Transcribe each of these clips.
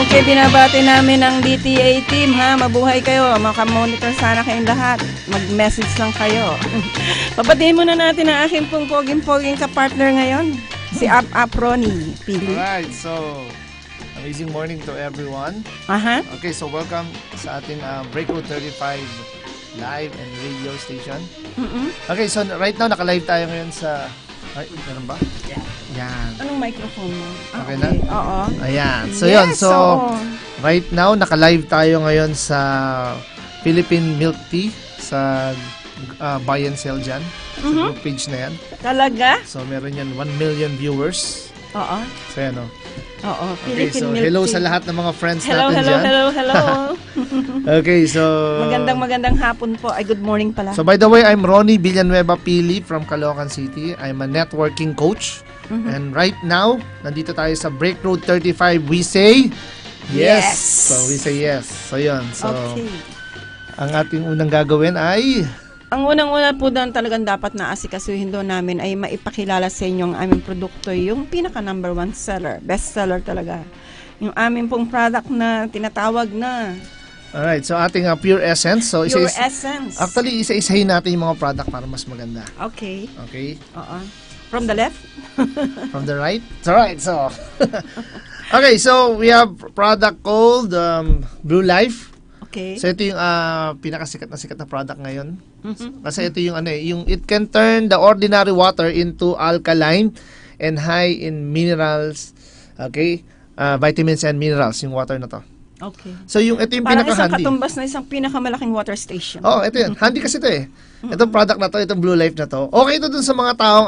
Okay, binabati namin ang DTA team ha. Mabuhay kayo. Makamonitor sana kayong lahat. Mag-message lang kayo. Pabatiin muna natin ang aking pong poging-poging ka-partner ngayon. Si Ronnie Pili. Alright, so amazing morning to everyone. Okay, so welcome sa ating Breakroad 35 live and radio station. Okay, so right now naka-live tayo ngayon sa... Ay, meron ba? Yan. Anong microphone mo? Okay na? Oo. Ayan. So yun, so right now naka-live tayo ngayon sa Philippine Milk Tea sa buy and sell dyan. Sa group page na yan. Talaga? So meron yan 1 million viewers. Oo. So yan o. Oo. Okay, so hello sa lahat ng mga friends hello, natin hello, dyan. Hello. Okay, so... Magandang hapon po. Ay, good morning pala. So by the way, I'm Ronnie Villanueva Pili from Caloocan City. I'm a networking coach. And right now, nandito tayo sa Breakroad 35. We say yes. So we say yes. So yun. So ang ating unang gagawin ay... Ang unang-una po doon talagang dapat na asikasuhin doon namin ay maipakilala sa inyo ang aming produkto, yung pinaka number 1 seller, best seller talaga. Yung aming pong product na tinatawag na Alright, so ating Pure Essence. So Pure Essence. Actually, isa-isahin natin yung mga product para mas maganda. Okay. Okay? Oo. From the left? From the right? Alright, so okay, so we have product called Blue Life. Okay. So ito yung pinakasikat na product ngayon. Kasi ito yung yung it can turn the ordinary water into alkaline and high in minerals. Okay? Vitamins and minerals yung water na to. Okay. So yung ito yung parang pinaka-handy. Isang katumbas na isang pinakamalaking water station. Oh, ito yun. Handy kasi ito eh. Itong product na to, itong Blue Life na to. Okay ito dun sa mga taong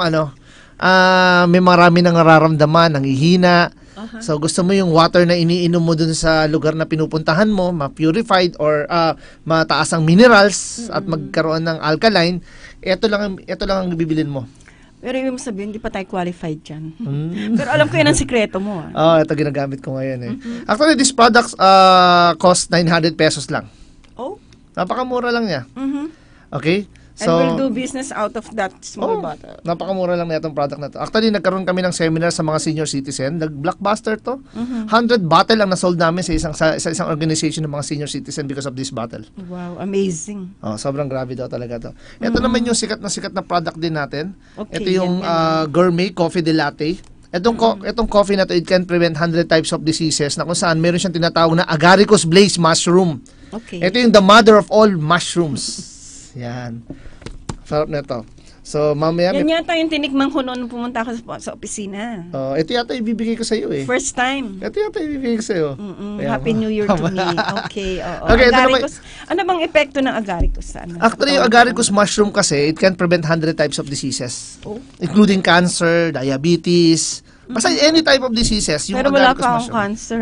may marami nang nararamdaman, nanghihina. So gusto mo yung water na iniinom mo dun sa lugar na pinupuntahan mo, ma-purified or mataas ang minerals at magkaroon ng alkaline, ito lang ang bibilin mo. Pero ibig sabihin, hindi pa tayo qualified dyan. Pero alam ko yun ang sikreto mo. Ito ginagamit ko ngayon eh. Actually, this product cost 900 pesos lang. Oh? Napakamura lang niya. Okay? So, and we'll do business out of that small bottle. Napakamura lang na itong product na to. Actually, nagkaroon kami ng seminar sa mga senior citizen. Nag-blockbuster to. 100 bottle ang nasold namin sa isang organization ng mga senior citizen because of this bottle. Wow, amazing. Sobrang grabe daw talaga to. Ito naman yung sikat na product din natin. Okay, ito yung gourmet coffee de latte. Itong coffee na to, it can prevent 100 types of diseases na kung saan meron siyang tinatawag na agaricus blaze mushroom. Okay. Ito yung the mother of all mushrooms. Yan. Sarap na ito. So, mamaya... Yan yata yung tinikman ko noon pumunta ako sa opisina. Ito yata ibibigay ko sa iyo eh. First time. Ito yata ibibigay ko sa iyo. Happy New Year to me. Okay, oo. Okay, agaricus. Ano bang epekto ng agaricus? Actually, yung agaricus mushroom kasi, it can prevent 100 types of diseases. Including cancer, diabetes, basta any type of diseases. Yung pero wala agaricus pa akong mushroom. cancer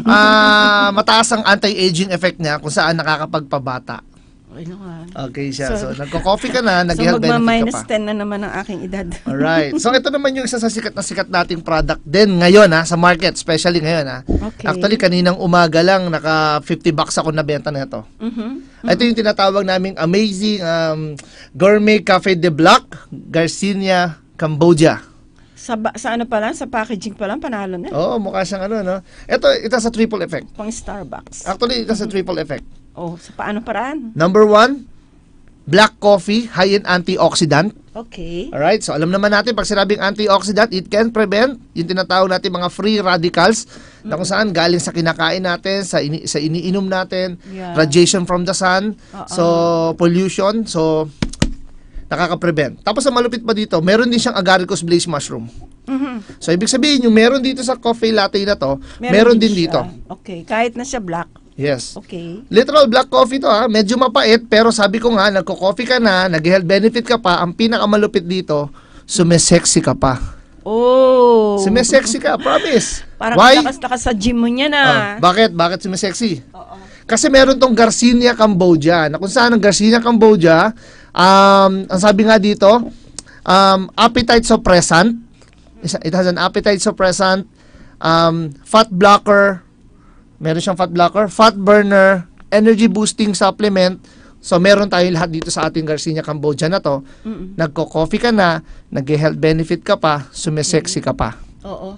Mataas ang anti-aging effect niya kung saan nakakapagpabata. Okay siya. So nagko-coffee ka na, nag-health benefit ka pa. So magma-10 na naman ang aking edad. Alright. So ito naman yung isa sa sikat nating product din ngayon sa market, especially ngayon Okay. Actually kaninang umaga lang naka 50 bucks ako nabenta na ito. Ito yung tinatawag naming amazing gourmet cafe de Black, Garcinia, Cambodia. Sa ano pa lang, sa packaging pa lang, panalo na. Mukha siyang no? Ito sa triple effect. Pang Starbucks. Actually, ito sa triple effect. Sa paano paraan? Number 1, black coffee, high in antioxidant. Okay. Alright, so alam naman natin, pag sinabing antioxidant, it can prevent yung tinatawag natin mga free radicals na kung saan galing sa kinakain natin, sa iniinom natin, radiation from the sun, so pollution, so nakaka-prevent. Tapos ang malupit pa dito, meron din siyang agaricus blaze mushroom. So ibig sabihin, yung meron dito sa coffee latte na to, meron din dito. Okay, kahit na siya black. Yes. Okay. Literal black coffee to medyo mapait, pero sabi ko nga, nagko-coffee ka na, nag-health benefit ka pa, ang pinakamalupit dito, sumesexy ka pa. Sumesexy ka, promise. Parang lakas-lakas sa gym mo niya na. Bakit? Bakit sumesexy? Kasi meron tong Garcinia Cambodia, na kung saan ang Garcinia Cambodia, ang sabi nga dito, appetite suppressant. It has an appetite suppressant, fat blocker, meron siyang fat blocker, fat burner, energy boosting supplement. So meron tayo lahat dito sa ating Garcinia Cambodia na to. Nagko-coffee ka na, nag-health benefit ka pa, sumesexy ka pa.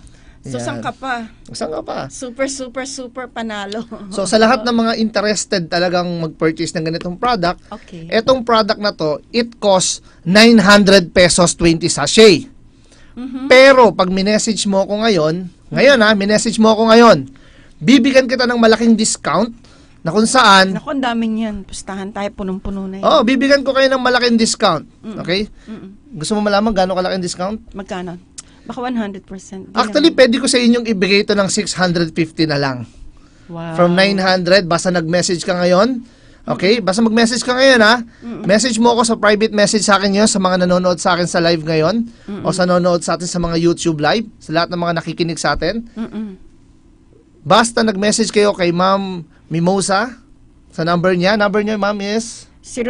So, Yan. saan ka pa? Saan ka pa? Super, super, super panalo. So, sa lahat ng mga interested talagang mag-purchase ng ganitong product, Okay. etong product na to, it costs 900 pesos 20 sachet. Pero, pag minessage mo ako ngayon, minessage mo ako ngayon, bibigyan kita ng malaking discount na kung saan, Naku, ang daming yan. Pustahan tayo, punong-puno na yan. bibigyan ko kayo ng malaking discount. Okay? Gusto mo malaman gaano kalaking discount? Magkano? Baka 100%. Di Actually, naman. pwede ko sa inyong ibigay ito ng 650 na lang. Wow. From 900, basta nag-message ka ngayon. Okay? Basta mag-message ka ngayon, ha? Message mo ako sa private message sa akin yun, sa mga nanonood sa akin sa live ngayon, o sa nanonood sa atin sa mga YouTube live, sa lahat ng mga nakikinig sa atin. Basta nag-message kayo kay Ma'am Mimosa, sa number niya. Number niya, Ma'am, is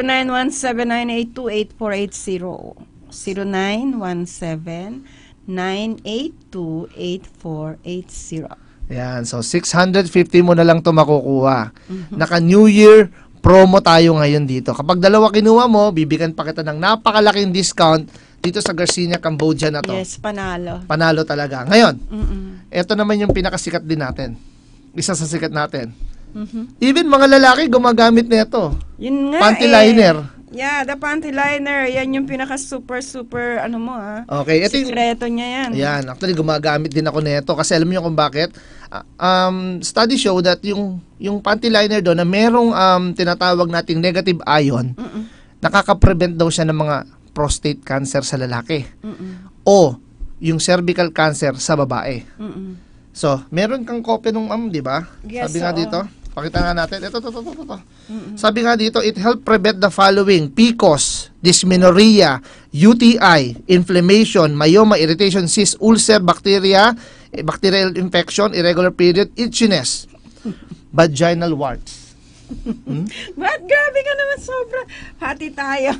0917-982-8480. 0917-982-8480. Yan. So, 650 mo na lang ito makukuha. Naka New Year promo tayo ngayon dito. Kapag dalawa kinuha mo, bibigyan pa kita ng napakalaking discount dito sa Garcinia, Cambodia na to. Yes, panalo. Panalo talaga. Ngayon, Mm-mm. ito naman yung pinakasikat din natin. Isa sa sikat natin. Even mga lalaki gumagamit nito. Yun nga Panty liner. Yeah, the panty liner. Yan yung pinaka super ano mo Okay, ito yung Sikreto niya yan. Ayan, actually gumagamit din ako nito kasi alam niyo kung bakit. Study show that yung panty liner doon na merong tinatawag nating negative ion, nakaka-prevent daw siya ng mga prostate cancer sa lalaki. O yung cervical cancer sa babae. So, meron kang kopya nung di ba? Yes, Sabi nga oo. dito, pakita nga natin. Ito. Sabi nga dito, it help prevent the following: PCOS, dysmenorrhea, UTI, inflammation, myoma, irritation, cyst, ulcer, bacterial infection, irregular period, itchiness, vaginal warts. But grabe ka naman, sobra. Hati tayo.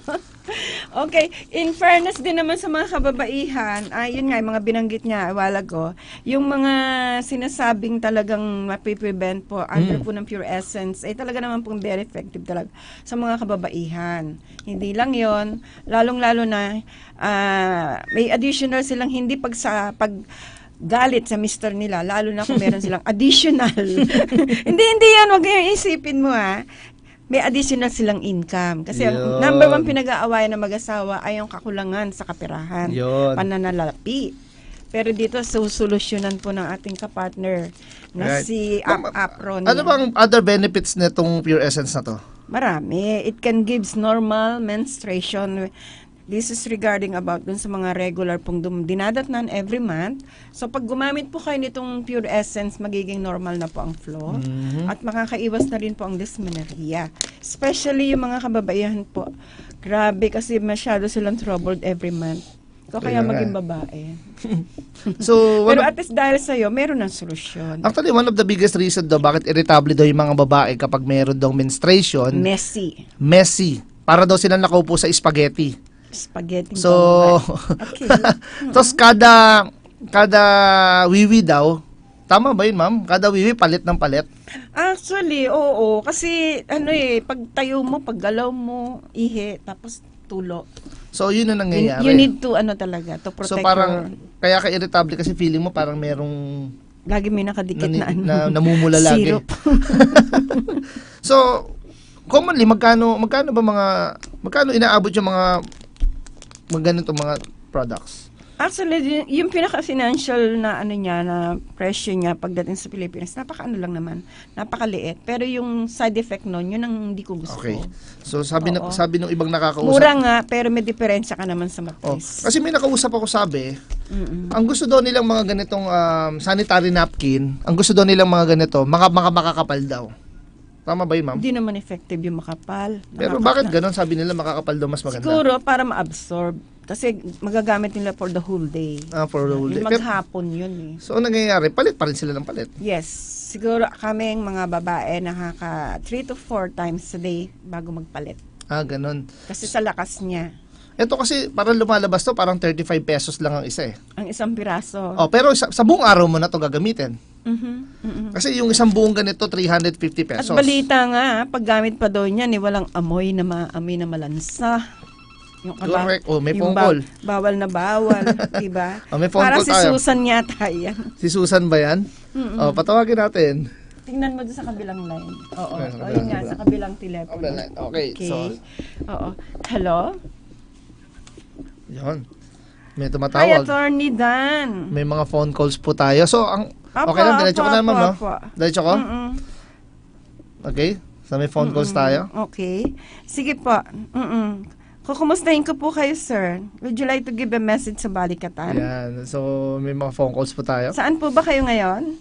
Okay, in fairness din naman sa mga kababaihan, yun nga, yung mga binanggit niya a while ago, yung mga sinasabing talagang mapiprevent po under po ng Pure Essence, ay talaga naman pong very effective talaga sa mga kababaihan. Hindi lang yon, lalong-lalo na may additional silang hindi galit sa mister nila, lalo na kung meron silang additional. hindi yan, wag yung isipin mo may additional silang income. Kasi ang number one pinag-aawayan ng mag-asawa ay yung kakulangan sa kaperahan, pananalapi. Pero dito, solusyonan po ng ating kapartner na si Apron. Ano bang other benefits nitong Pure Essence na to? Marami. It can gives normal menstruation. This is regarding about dun sa mga regular pong dinadatnan every month. So, pag gumamit po kayo nitong Pure Essence, magiging normal na po ang flow. At makakaiwas na rin po ang dysmenorrhea. Especially yung mga kababaihan po. Grabe kasi masyado silang troubled every month. So, kaya maging babae. So, Pero at least dahil sa'yo, meron ng solusyon. actually, one of the biggest reason daw bakit irritable daw yung mga babae kapag meron daw menstruation, messy. Para daw sila nakaupo sa spaghetti. Spaghetti. So, Okay. tapos kada wiwi daw, tama ba yun, ma'am? Kada wiwi, palit ng palit? Actually, oo. Kasi, pag tayo mo, pag galaw mo, ihi, tapos tulo. So, yun na nangyayari. You need to, talaga, to protect So, parang, kaya ka irritable kasi feeling mo parang merong lagi may nakadikit na namumula lagi. syrup. So, commonly, magkano inaabot yung mga ganitong mga products? Actually, yung pinaka-financial na niya, na presyo niya pagdating sa Pilipinas, napaka-ano lang naman, napakaliit. Pero yung side effect nun, yun ang hindi ko gusto. Okay. So, sabi ng ibang nakakausap. Mura nga, pero may diferensya ka naman sa matris. Kasi may nakausap ako ang gusto daw nilang mga ganitong sanitary napkin, ang gusto daw nilang mga ganito, makakapal daw. Tama ba yun, ma'am? Hindi naman effective yung makapal. Pero bakit ganon? Sabi nila makakapal daw mas maganda. Siguro para ma-absorb. Kasi magagamit nila for the whole day. For the whole day. Yung maghapon yun So, ang nangyayari, palit pa rin sila ng palit. Yes. Siguro kaming mga babae nakaka 3 to 4 times a day bago magpalit. Ganon. Kasi sa lakas niya. Ito kasi, parang lumalabas to, parang 35 pesos lang ang isa Ang isang piraso. Pero sa buong araw mo na to gagamitin. Kasi yung isang buong ganito, 350 pesos. At balita nga, paggamit pa daw niyan, walang amoy na maamoy na malansa. Yung Correct. Oh, may yung phone call. Bawal na bawal, diba? Oh, may phone Para call si tayo. Susan yata yan. Si Susan ba yan? Oh, patawagin natin. Tingnan mo doon sa kabilang line. Oo. Okay, sa O yun nga, kabilang. sa kabilang telepono. Okay, so, Oo. Hello? yun. May Hi, tumatawag. Attorney Dan. May mga phone calls po tayo. So, Apo, okay lang, diretso ko na naman, no? apo. Diretso ko? Mm-mm. Okay? So, may phone calls tayo. Okay. Sige po. Kukumustahin ko po kayo, sir. Would you like to give a message sa Balikatan? Yan. So, may mga phone calls po tayo. Saan po ba kayo ngayon?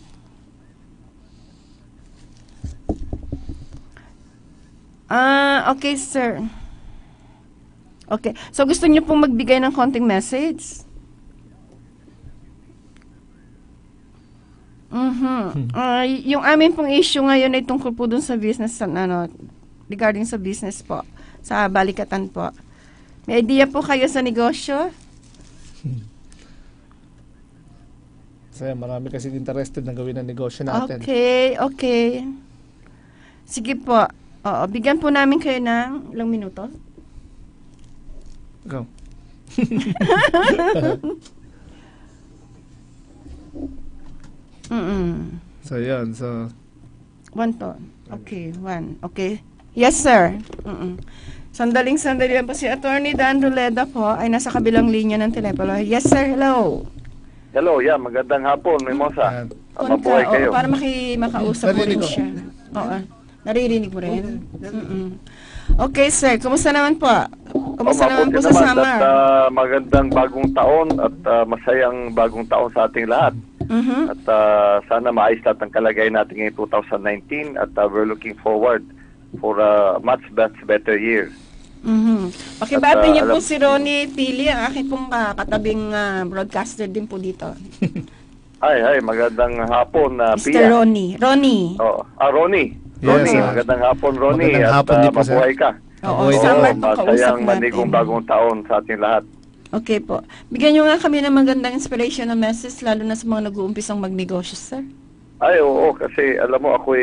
Okay, sir. Okay. So, gusto niyo pong magbigay ng konting message? Yung amin pong issue ngayon ay tungkol po dun sa business, regarding sa business po, sa Balikatan po. May idea po kayo sa negosyo? So, marami kasi interested na gawin ang negosyo natin. Okay. Sige po. Oo, bigyan po namin kayo ng ilang minuto. Go. So, yun. So, One po. Okay, one. Okay. Yes, sir. Sandali lang po si Attorney Dan Roleda po ay nasa kabilang linya ng telepono. Yes, sir. Hello. Hello, magandang hapon, Mimosa. yan. Mabuhay kayo. Para makausap mo rin Narinig ko. siya. Oo. Naririnig mo rin. Okay, sir. Kumusta naman po? Kumusta naman po Mabuti sa summer? At magandang bagong taon at masayang bagong taon sa ating lahat. At sana maayos lahat ang kalagayan natin ngayong 2019 at we're looking forward for a much better year. Pakibati niyo po alam- si Ronnie Pili, ang aking pong katabing broadcaster din po dito. Ay, magandang hapon, Mr. Pia. Ronnie. Ronnie. Yes, Ronnie, sir. magandang hapon, Ronnie. Magandang at hapon din po, sir. mabuhay ka. Oo, Mabuhay summer din. po kausap Masayang natin. manigong bagong taon sa ating lahat. Okay po. Bigyan niyo nga kami ng magandang inspiration na message, lalo na sa mga nag-uumpisang magnegosyo, sir. Ay, oo, kasi alam mo, ako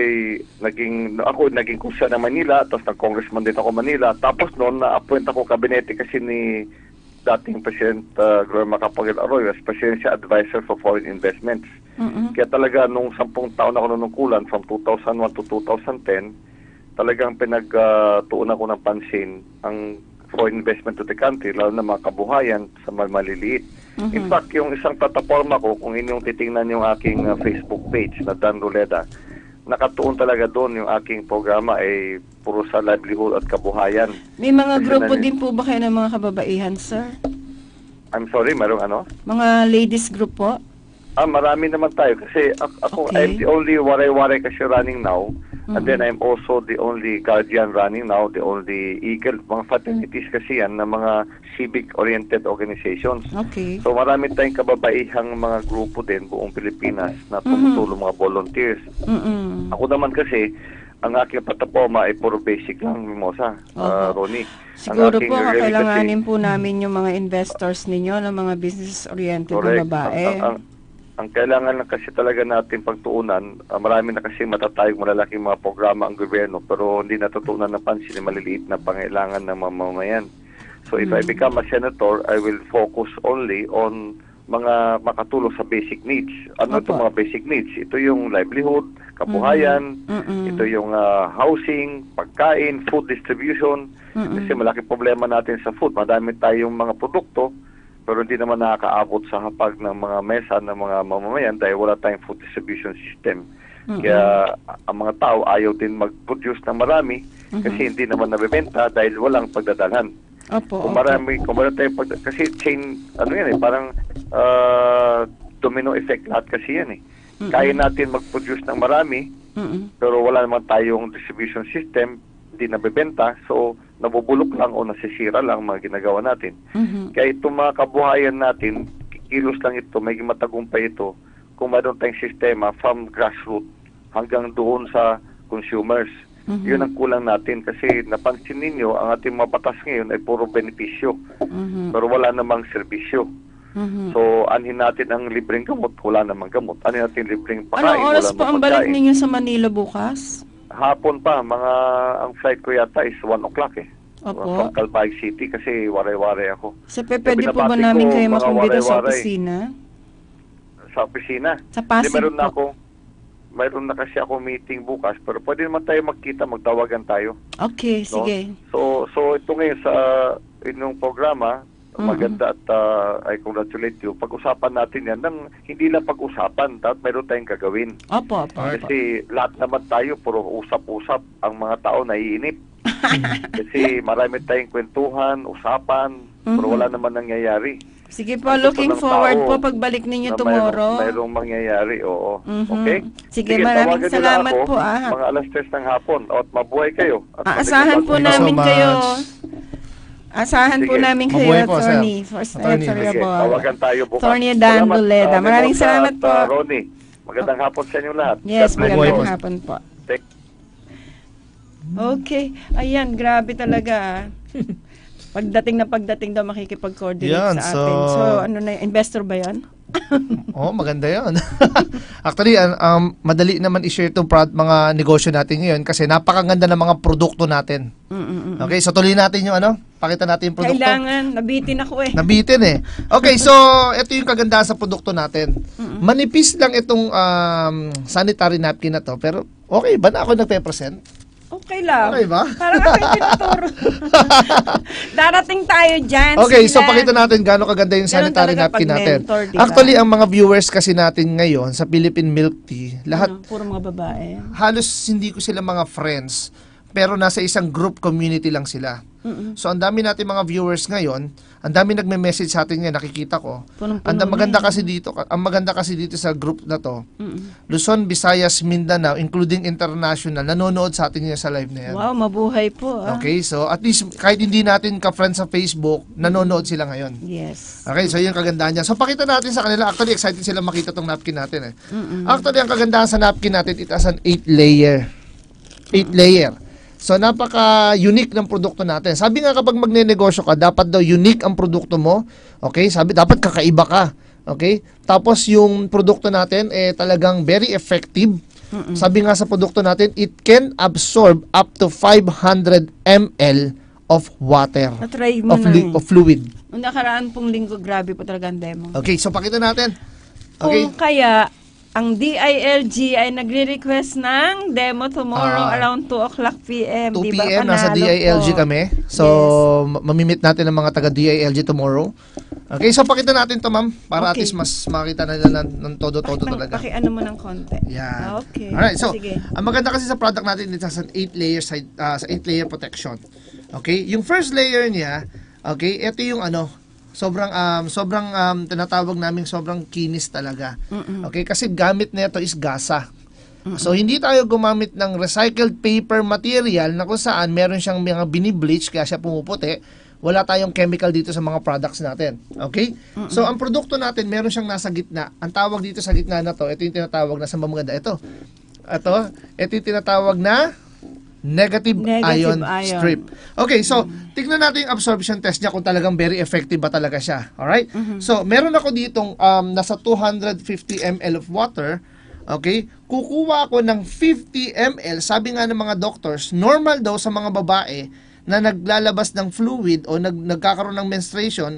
naging kusya ng Manila, tapos nag-congressman din ako Manila. Tapos noon, na-appoint ako kabinete kasi ni dating President Gloria Macapagal Arroyo as Presidential Advisor for Foreign Investments. Kaya talaga, nung 10 taon ako nanungkulan, from 2001 to 2010, talagang pinagtuunan ko ng pansin ang foreign investment to the country, lalo na mga kabuhayan sa maliliit. In fact, yung isang plataforma ko, kung inyong titingnan yung aking Facebook page na Dan Roleda, nakatuon talaga doon yung aking programa ay puro sa livelihood at kabuhayan. May mga Kasi grupo din po ba kayo ng mga kababaihan, sir? I'm sorry, mayroong ano? Mga ladies group po? Marami naman tayo kasi ako, Okay. I'm the only waray-waray kasi running now. And then I'm also the only guardian running now, the only eagle, mga fraternities kasi yan na mga civic-oriented organizations. Okay. So marami tayong kababaihang mga grupo din buong Pilipinas na tumutulong mga volunteers. Ako naman kasi, ang aking plataforma ay puro basic lang, Mimosa, Ronnie. Siguro Ang aking po, really kakailanganin po namin yung mga investors ninyo, ng mga business-oriented na correct. babae. Ang kailangan lang kasi talaga natin pagtuunan, marami na kasi matatayog malalaking mga programa ang gobyerno pero hindi natutunan ng pansin yung maliliit na pangailangan ng mamamayan. So if I become a senator, I will focus only on mga makatulong sa basic needs. Ano Opo. itong mga basic needs? Ito yung livelihood, kabuhayan, ito yung housing, pagkain, food distribution. Kasi malaking problema natin sa food. Madami tayong mga produkto pero hindi naman nakakaabot sa hapag ng mga mesa ng mga mamamayan dahil wala tayong food distribution system. Kaya ang mga tao ayaw din mag-produce ng marami kasi hindi naman nabebenta dahil walang pagdadalhan. Opo. Kung marami tayong kasi chain, parang domino effect lahat kasi yan eh. Kaya natin mag-produce ng marami pero wala naman tayong distribution system, hindi nabebenta, so nabubulok lang o nasisira lang mga ginagawa natin. Kaya itong mga kabuhayan natin, kilos lang ito, may matagumpay ito kung mayroon tayong sistema from grassroots hanggang doon sa consumers. Yun ang kulang natin kasi napansin ninyo, ang ating mga batas ngayon ay puro benepisyo pero wala namang serbisyo. So, anhin natin ang libreng gamot, wala namang gamot. Anhin natin libreng pagkain, Anong oras wala po ang namang balik pagkain. ninyo sa Manila bukas? Hapon pa, ang flight ko yata is 1 o'clock eh. Opo. from Calbayog City kasi waray-waray ako. So, pwede po ba binabati namin ko, kayo mga makumbida sa waray-waray. opisina? Sa opisina. Sa Pasig po. Mayroon na kasi ako meeting bukas, pero pwede naman tayo magkita, magtawagan tayo. Okay, No? sige. So ito ngayon sa inyong programa, maganda at I congratulate you. Pag-usapan natin yan nang hindi lang pag-usapan, dapat mayroon tayong gagawin. Opo. Kasi lahat naman tayo, puro usap-usap. Ang mga tao naiinip. Kasi marami tayong kwentuhan, usapan, pero wala naman nangyayari. Sige po, Ang looking gusto ng forward tao po pagbalik ninyo na tomorrow. Mayroong mangyayari, oo. Okay? Sige, maraming tawagan niyo salamat lang ako, po, mga alas 3 ng hapon. At mabuhay kayo. At Asahan po Thank you so namin much. kayo. Asahan po Sige. namin kayo, Mabuhay po, sir. Attorney. Attorney. Sige, tawagan tayo bukas. Attorney Dan Duleda. Maraming Melissa salamat at, po. Ronnie, magandang hapon sa inyo lahat. Yes, God bless you. magandang hapon po. Take- Okay. Ayan, grabe talaga. Pagdating daw makikipag-coordinate Yan, sa atin. So, ano na, investor ba yan? Oh, maganda 'yon. Actually, madali naman i-share itong mga negosyo natin ngayon kasi napakaganda ng mga produkto natin. Okay, so tuloy natin yung pakita natin yung produkto. Kailangan, nabitin ako eh. Nabitin eh. Okay, so ito yung kagandahan sa produkto natin. Manipis lang itong sanitary napkin na to, pero okay ba na ako nagpe-present? Okay lang. Okay ba? Parang ako yung tinuturo. Darating tayo dyan. Okay, sila. so pakita natin gaano kaganda yung Ganun sanitary talaga napkin pag natin. mentor, diba? Actually, ang mga viewers kasi natin ngayon sa Philippine Milk Tea, lahat Puro mga babae. halos hindi ko sila mga friends, pero nasa isang group community lang sila. So ang dami natin mga viewers ngayon, ang dami nagme-message sa atin ngayon, nakikita ko. Punong-puno Ang maganda kasi dito, sa group na to, Luzon, Visayas, Mindanao, including international, nanonood sa atin ngayon sa live na yan. Wow, mabuhay po. Okay, so at least kahit hindi natin ka-friends sa Facebook, nanonood sila ngayon. Yes. Okay, so yun ang kagandahan niya. So pakita natin sa kanila, actually excited sila makita tong napkin natin eh. Actually, ang kagandahan sa napkin natin, it has an 8-layer. 8-layer. So napaka-unique ng produkto natin. Sabi nga kapag magne-negosyo ka, dapat daw unique ang produkto mo. Okay? Sabi dapat kakaiba ka. Okay? Tapos yung produkto natin talagang very effective. Sabi nga sa produkto natin, it can absorb up to 500 ml of water. Na-try mo na Of fluid. Nung nakaraan pong linggo, grabe po talaga ang demo. Okay, so pakita natin. Okay. Kung kaya, ang DILG ay nagre-request ng demo tomorrow around 2 o'clock p.m. 2 Diba, p.m. nasa panalo DILG po. kami. So, mamimit natin ang mga taga DILG tomorrow. Okay, so pakita natin to ma'am para at Okay. least mas makita nila ng todo-todo talaga. Pakiano mo ng konti. Yan. Okay. Alright, so Sige. ang maganda kasi sa product natin, it has an 8-layer sa 8-layer protection. Okay? Yung first layer niya, okay, ito yung sobrang tinatawag naming sobrang kinis talaga. Okay, kasi gamit na ito is gasa. So hindi tayo gumamit ng recycled paper material na kung saan meron siyang mga binibleach kaya siya pumuputi. Wala tayong chemical dito sa mga products natin. Okay? So ang produkto natin meron siyang nasa gitna. Ang tawag dito sa gitna na to, ito yung tinatawag na sa maganda ito. Ito yung tinatawag na negative ion strip. Okay, so tignan natin yung absorption test niya kung talagang very effective ba talaga siya. Alright? So, meron ako ditong nasa 250 ml of water. Okay? Kukuha ako ng 50 ml. Sabi nga ng mga doctors, normal daw sa mga babae na naglalabas ng fluid o nagkakaroon ng menstruation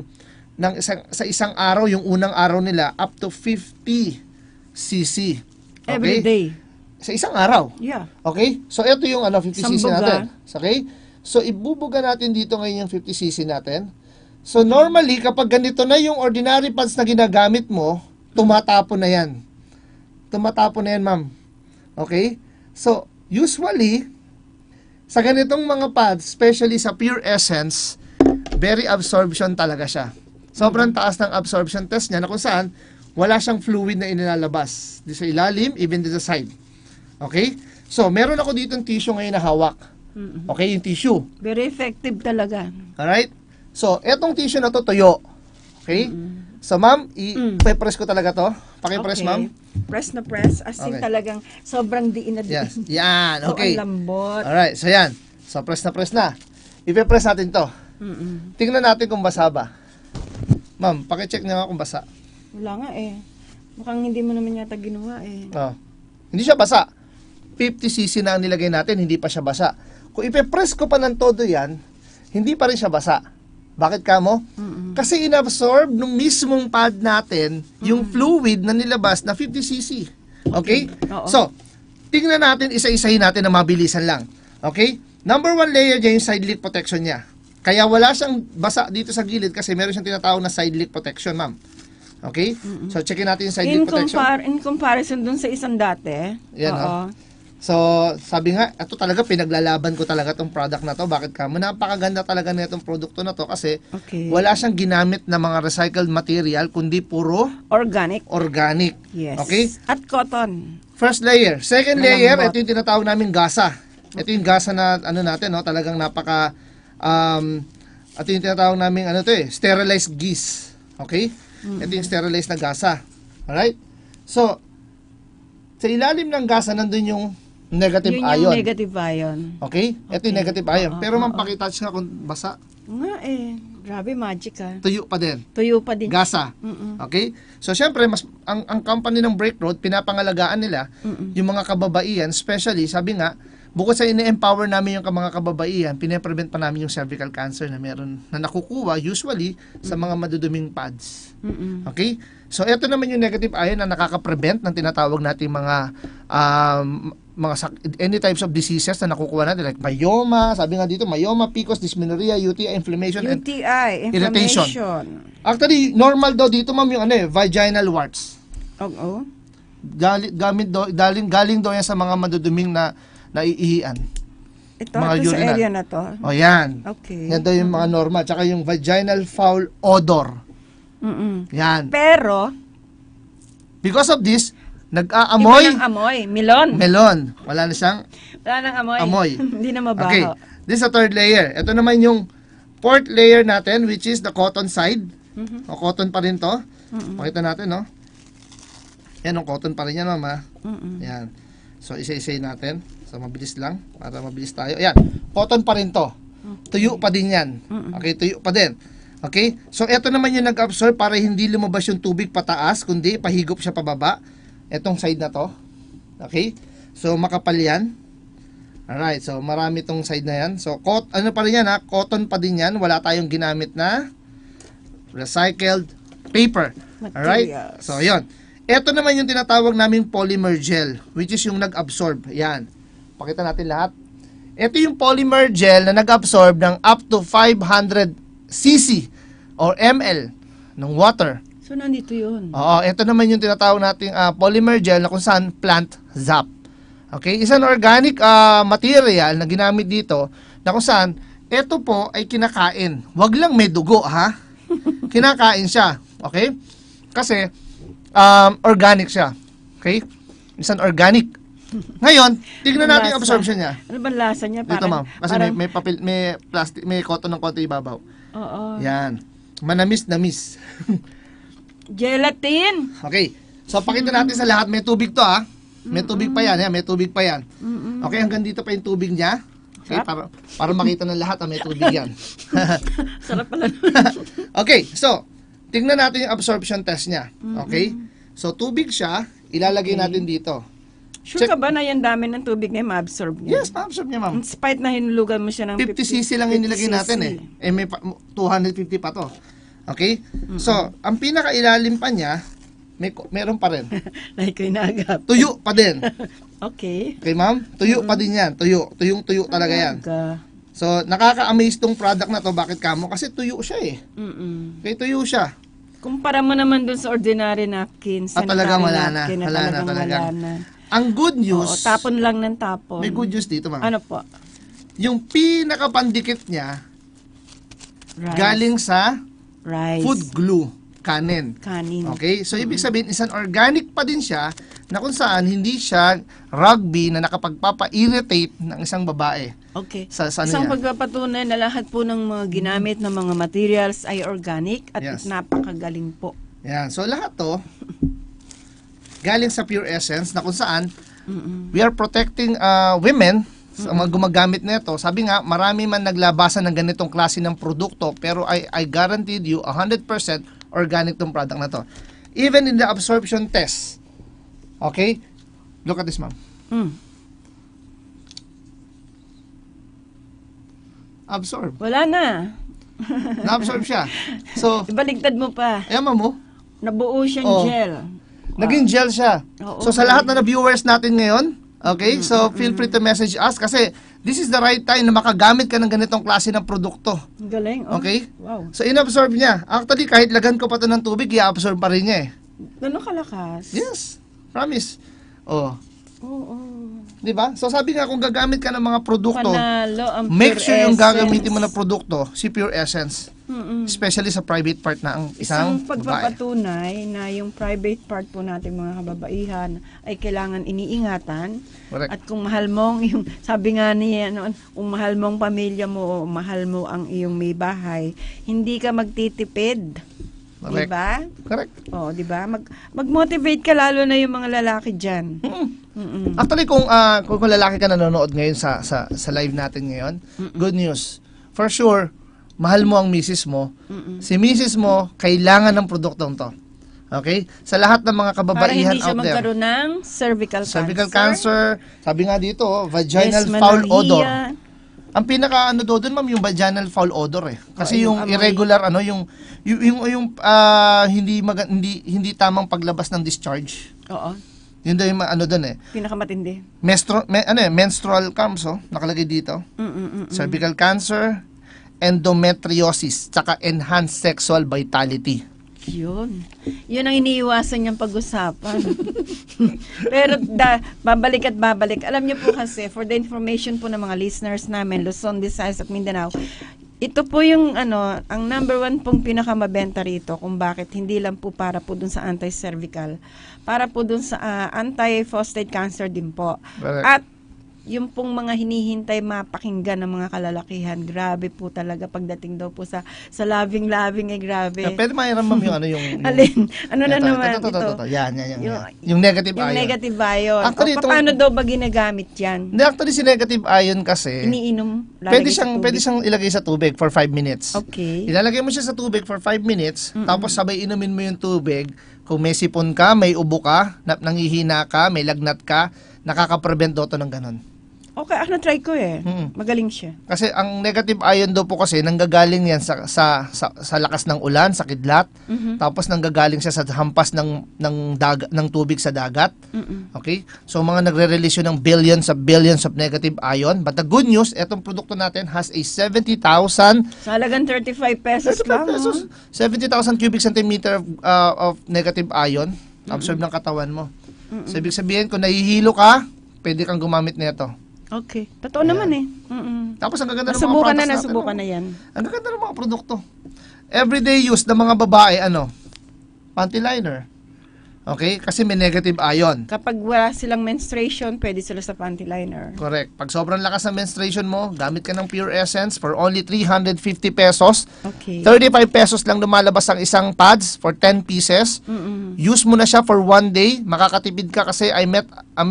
sa isang araw, yung unang araw nila, up to 50 cc. Okay? Every day. Sa isang araw. Yeah. Okay? So, ito yung 50cc Sambuga. natin. Okay? So, ibubuga natin dito ngayon yung 50cc natin. So, normally, kapag ganito na yung ordinary pads na ginagamit mo, tumatapon na yan. Tumatapon na yan, ma'am. Okay? So, usually, sa ganitong mga pads, especially sa Pure Essence, very absorption talaga siya. Sobrang taas ng absorption test niya na kung saan wala siyang fluid na inilalabas. Di sa ilalim, even di sa side. Okay? So, meron ako dito tissue ngayon na hawak. Okay, yung tissue. Very effective talaga. Alright? So, etong tissue na to, tuyo. Okay? So, ma'am, i-press ko talaga to. Paki-press, ma'am. Press na press. As in Okay. talagang sobrang diin na diin. Yes. Yan. So, Okay. ang lambot. Alright. So, yan. So, press na. I-press natin to. Tingnan natin kung basa ba. Ma'am, paki-check nga kung basa. Wala nga eh. Mukhang hindi mo naman yata ginawa eh. Oh. Hindi siya basa. 50cc na ang nilagay natin, hindi pa siya basa. Kung ipe-press ko pa ng todo yan, hindi pa rin siya basa. Bakit kamo? Kasi inabsorb nung mismong pad natin yung fluid na nilabas na 50cc. Okay? Oo. So, tingnan natin, isa-isahin natin na mabilisan lang. Okay? Number 1 layer dyan yung side leak protection niya. Kaya wala siyang basa dito sa gilid kasi meron siyang tinatawag na side leak protection, ma'am. Okay? So, checkin natin yung side leak protection. In comparison dun sa isang dati. Yan, Oo. So, sabi nga, ito talaga pinaglalaban ko talaga tong product na to. Bakit ka? Napakaganda talaga na itong produkto na to kasi Okay. wala siyang ginamit na mga recycled material kundi puro Organic. organic. Yes. Okay? At cotton. First layer. Second Malambot. layer, ito yung tinatawag namin gasa. Ito yung gasa na ano natin, no? Talagang napaka ito yung tinatawag namin sterilized geese. Okay? Ito yung sterilized na gasa. Alright? So, sa ilalim ng gasa nandun yung negative Yun ion. yung negative ion. Okay? Ito yung negative ion. Pero pakitouch nga kung basa. Nga grabe magic Tuyo pa din. Tuyo pa din. Gasa. Okay? So, syempre, ang company ng Brake Road, pinapangalagaan nila yung mga kababaihan, especially, sabi nga, bukod sa ine-empower namin yung mga kababaihan, pinaprevent pa namin yung cervical cancer na meron, na nakukuha usually sa mga maduduming pads. Okay? So, ito naman yung negative ion na nakaka-prevent ng tinatawag nating mga any types of diseases na nakukuha natin like myoma, sabi nga dito, myoma, PCOS, dysmenorrhea, UTI, inflammation, and UTI, irritation. inflammation. Actually, normal daw dito, ma'am, yung vaginal warts. Oo. Galing daw yan sa mga maduduming na naiihian. Ito Mga sa urinal. area na to. O yan. Okay. Yan daw yung mga normal. Tsaka yung vaginal foul odor. Yan. Pero, Because of this, iba nag-aamoy ng amoy. Melon. melon. Wala na siyang Wala nang amoy. amoy. Hindi na mabaho. Okay. This is the third layer. Ito naman yung fourth layer natin, which is the cotton side. O cotton pa rin to. Pakita natin, no? Yan, yung cotton pa rin yan, mama. Yan. So, isa-isay natin. So, mabilis lang. Para mabilis tayo. Ayan. Cotton pa rin to. Tuyo pa din yan. Okay, tuyo pa din. Okay? So, ito naman yung nag-absorb para hindi lumabas yung tubig pataas, kundi pahigop siya pababa. Etong side na to. Okay? So, makapal yan. Alright. So, marami tong side na yan. So, ano pa rin yan, ha? Cotton pa din yan. Wala tayong ginamit na recycled paper. Alright? Materials. So, yun. Ito naman yung tinatawag naming polymer gel, which is yung nag-absorb. Yan. Pakita natin lahat. Ito yung polymer gel na nag-absorb ng up to 500 cc or ml ng water. So, nandito yun. Oo, ito naman yung tinatawag nating polymer gel na kung saan plant zap. Okay, isang organic material na ginamit dito na kung saan ito po ay kinakain. Wag lang may dugo, ha? Kinakain siya. Okay? Kasi organic siya. Okay? Isang organic. Ngayon, tignan natin yung absorption niya. Ano ba lasa niya? Dito, ma'am. Kasi may papel, may plastic, may cotton ng konti ibabaw. Oo. Yan. Manamis-namis. Gelatin. Okay. So, pakita natin sa lahat. May tubig to, ha? May tubig pa yan, ha? May tubig pa yan. Okay, hanggang dito pa yung tubig niya. Okay, para makita ng lahat, ha? May tubig yan. Sarap pala. Okay, so, tingnan natin yung absorption test niya. Okay? So, tubig siya. Ilalagay natin dito. Sure Check. ka ba na yan dami ng tubig na ma-absorb niya? Yes, ma-absorb niya, ma'am. In spite na hinulugan mo siya ng 50cc lang yung nilagay natin, eh. Eh, may 250 pa to. Okay? So, ang pinakailalim pa niya, meron pa rin. Like ko inagap. Tuyo pa din. Okay. Okay, ma'am? Tuyo pa din yan. Tuyo. Tuyong-tuyo talaga yan. So, nakaka-amaze tong product na to. Bakit kamo? Kasi tuyo siya, eh. Okay, tuyo siya. Kumpara mo naman dun sa ordinary napkin, talagang sanitary wala na. napkin, Wala na talagang talaga. wala na. Ang good Oo, news, tapon lang ng tapon. may good news dito, ma'am. Ano po? Yung pinakapandikit niya, Rice. galing sa Rice. food glue, kanin. Kanin. Okay? So, ibig sabihin, isang organic pa din siya na kung saan hindi siya rugby na nakapagpapa-irritate ng isang babae. Okay. Sa ano Isang niya? pagpapatunay na lahat po ng mga ginamit ng mga materials ay organic at Yes. napakagaling po. Yan. So, lahat to, galing sa Pure Essence na kung saan we are protecting women sa mga gumagamit nito. Sabi nga, marami man naglabasan ng ganitong klase ng produkto pero I guaranteed you 100% organic tong product na to. Even in the absorption test. Okay? Look at this, ma'am. Absorb. Wala na. Na-absorb siya. So, Ibaligtad mo pa. ayan mo. Nabuo siyang Oh. gel. Naging gel siya. Oo, So, sa lahat na viewers natin ngayon, okay, so feel free to message us kasi this is the right time na makagamit ka ng ganitong klase ng produkto. Ang galing. Oh. Okay? Wow. So, inabsorb niya. Actually, kahit lagan ko pa to ng tubig, i-absorb pa rin niya eh. Ganun kalakas. Yes. Promise. Oh. Oo. Di ba? So, sabi nga, kung gagamit ka ng mga produkto, Panalo ang make Pure sure yung Essence. gagamitin mo na produkto, si Pure Essence. Especially sa private part na ang isang Isang pagpapatunay na yung private part po natin mga kababaihan ay kailangan iniingatan. Correct. At kung mahal mong yung, sabi nga niya, kung mahal mong pamilya mo o mahal mo ang iyong may bahay, hindi ka magtitipid. Correct. Diba? Correct. O, diba? Mag-motivate ka lalo na yung mga lalaki dyan. Actually, kung lalaki ka nanonood ngayon sa live natin ngayon, good news. For sure, mahal mo ang misis mo. Si misis mo, kailangan ng produktong to. Okay? Sa lahat ng mga Para kababaihan hindi siya out there. magkaroon ng cervical cancer, sabi nga dito, vaginal Dysmenorrhea. foul odor. Ang pinaka doon ma'am, yung vaginal foul odor eh. Kasi yung yung amoy. irregular hindi tamang paglabas ng discharge. Oo. Yun daw yung doon eh. Pinakamatindi. Menstrual cramps nakalagay dito. Cervical cancer, endometriosis, tsaka enhanced sexual vitality. Yun. Yun ang iniiwasan niyang pag-usapan. Pero babalik at babalik. Alam niyo po kasi, for the information po ng mga listeners namin, Luzon, Visayas at Mindanao, ito po yung ang number one pong pinakamabenta rito kung bakit hindi lang po para po dun sa anti-cervical, para po dun sa anti-prostate cancer din po. Correct. At yung pong mga hinihintay mapakinggan ng mga kalalakihan, grabe po talaga pagdating daw po sa loving grabe. Pwede mahiram ma'am yung Alin? Ano na ito, naman ito. ito? Yan. Yung negative Yung ion. negative ion. Actually, Paano daw ba ginagamit yan? Hindi, actually si negative ion kasi Iniinom? pwede lalagay sa siyang tubig? ilagay sa tubig for 5 minutes. Okay. Ilalagay mo siya sa tubig for 5 minutes, tapos sabay inumin mo yung tubig. Kung may sipon ka, may ubo ka, nangihina ka, may lagnat ka, nakaka-prevent daw to ng ganun. Okay, try ko eh. Magaling siya. Kasi ang negative ion daw po kasi nanggagaling yan sa lakas ng ulan, sa kidlat. Tapos nanggagaling siya sa hampas ng tubig sa dagat. Okay? So mga nagre-release yun ng billions of negative ion. But the good news, etong produkto natin has a 70,000 Sa halagang 35 pesos lang. pesos. 70,000 cubic centimeter of negative ion absorb ng katawan mo. So ibig sabihin, kung nahihilo ka, pwede kang gumamit nito. Okay. Totoo naman eh. Tapos ang gaganda ng mga Nasubukan products natin. nasubukan na yan. Ang gaganda ng mga produkto. Everyday use ng mga babae, panty liner. Okay? Kasi may negative ion. Kapag wala silang menstruation, pwede sila sa panty liner. Correct. Pag sobrang lakas ng menstruation mo, gamit ka ng Pure Essence for only 350 pesos. Okay. 35 pesos lang lumalabas ang isang pads for 10 pieces. Use mo na siya for 1 day. Makakatipid ka kasi I met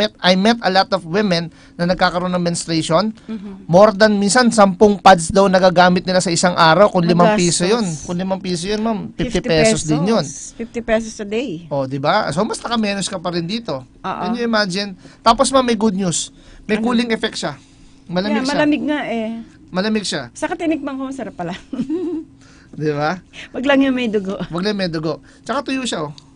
a lot of women na nagkakaroon ng menstruation. More than minsan 10 pads daw nagagamit nila sa isang araw. Kung 5 piso yun. Kung 5 piso yun, ma'am, 50 pesos din yun. 50 pesos a day. O, di ba? So, mas nakamenos ka pa rin dito. Oo. Can you imagine? Tapos, ma'am, may good news. May cooling effect siya. Malamig siya. Malamig nga eh. Malamig siya. Sa katinikman ko, masarap pala. Di ba? Wag lang yung may dugo. Wag lang may dugo. Tsaka tuyo siya, oh.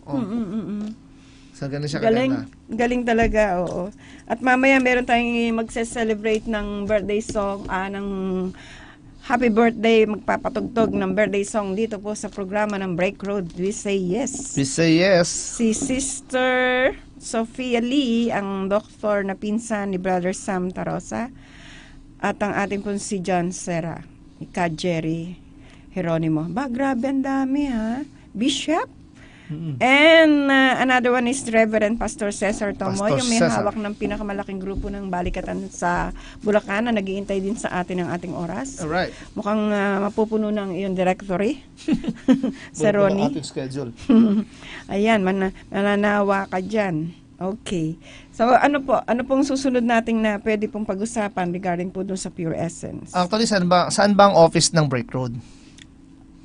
So, ganun siya Galing. kaganda. Galing talaga, oo. At mamaya meron tayong magse-celebrate ng birthday song, ng happy birthday, magpapatugtog ng birthday song dito po sa programa ng Break Road. We say yes. We say yes. Si Sister Sophia Lee, ang doktor na pinsan ni Brother Sam Tarosa, at ang ating po si John Serra, Ka Jerry Geronimo. Ba, grabe ang dami ha. Bishop. And another one is Reverend Pastor Cesar Tomo, Pastor yung may Cesar. hawak ng pinakamalaking grupo ng balikatan sa Bulacan na naghihintay din sa atin ng ating oras. Alright. Mukhang mapupuno ng iyong directory. Buo Sir po ng Ronnie. ating schedule. Ayan, mananawa ka dyan. Okay. So, ano pong susunod nating na pwede pong pag-usapan regarding po dun sa Pure Essence? Actually, saan ba ang office ng Break Road?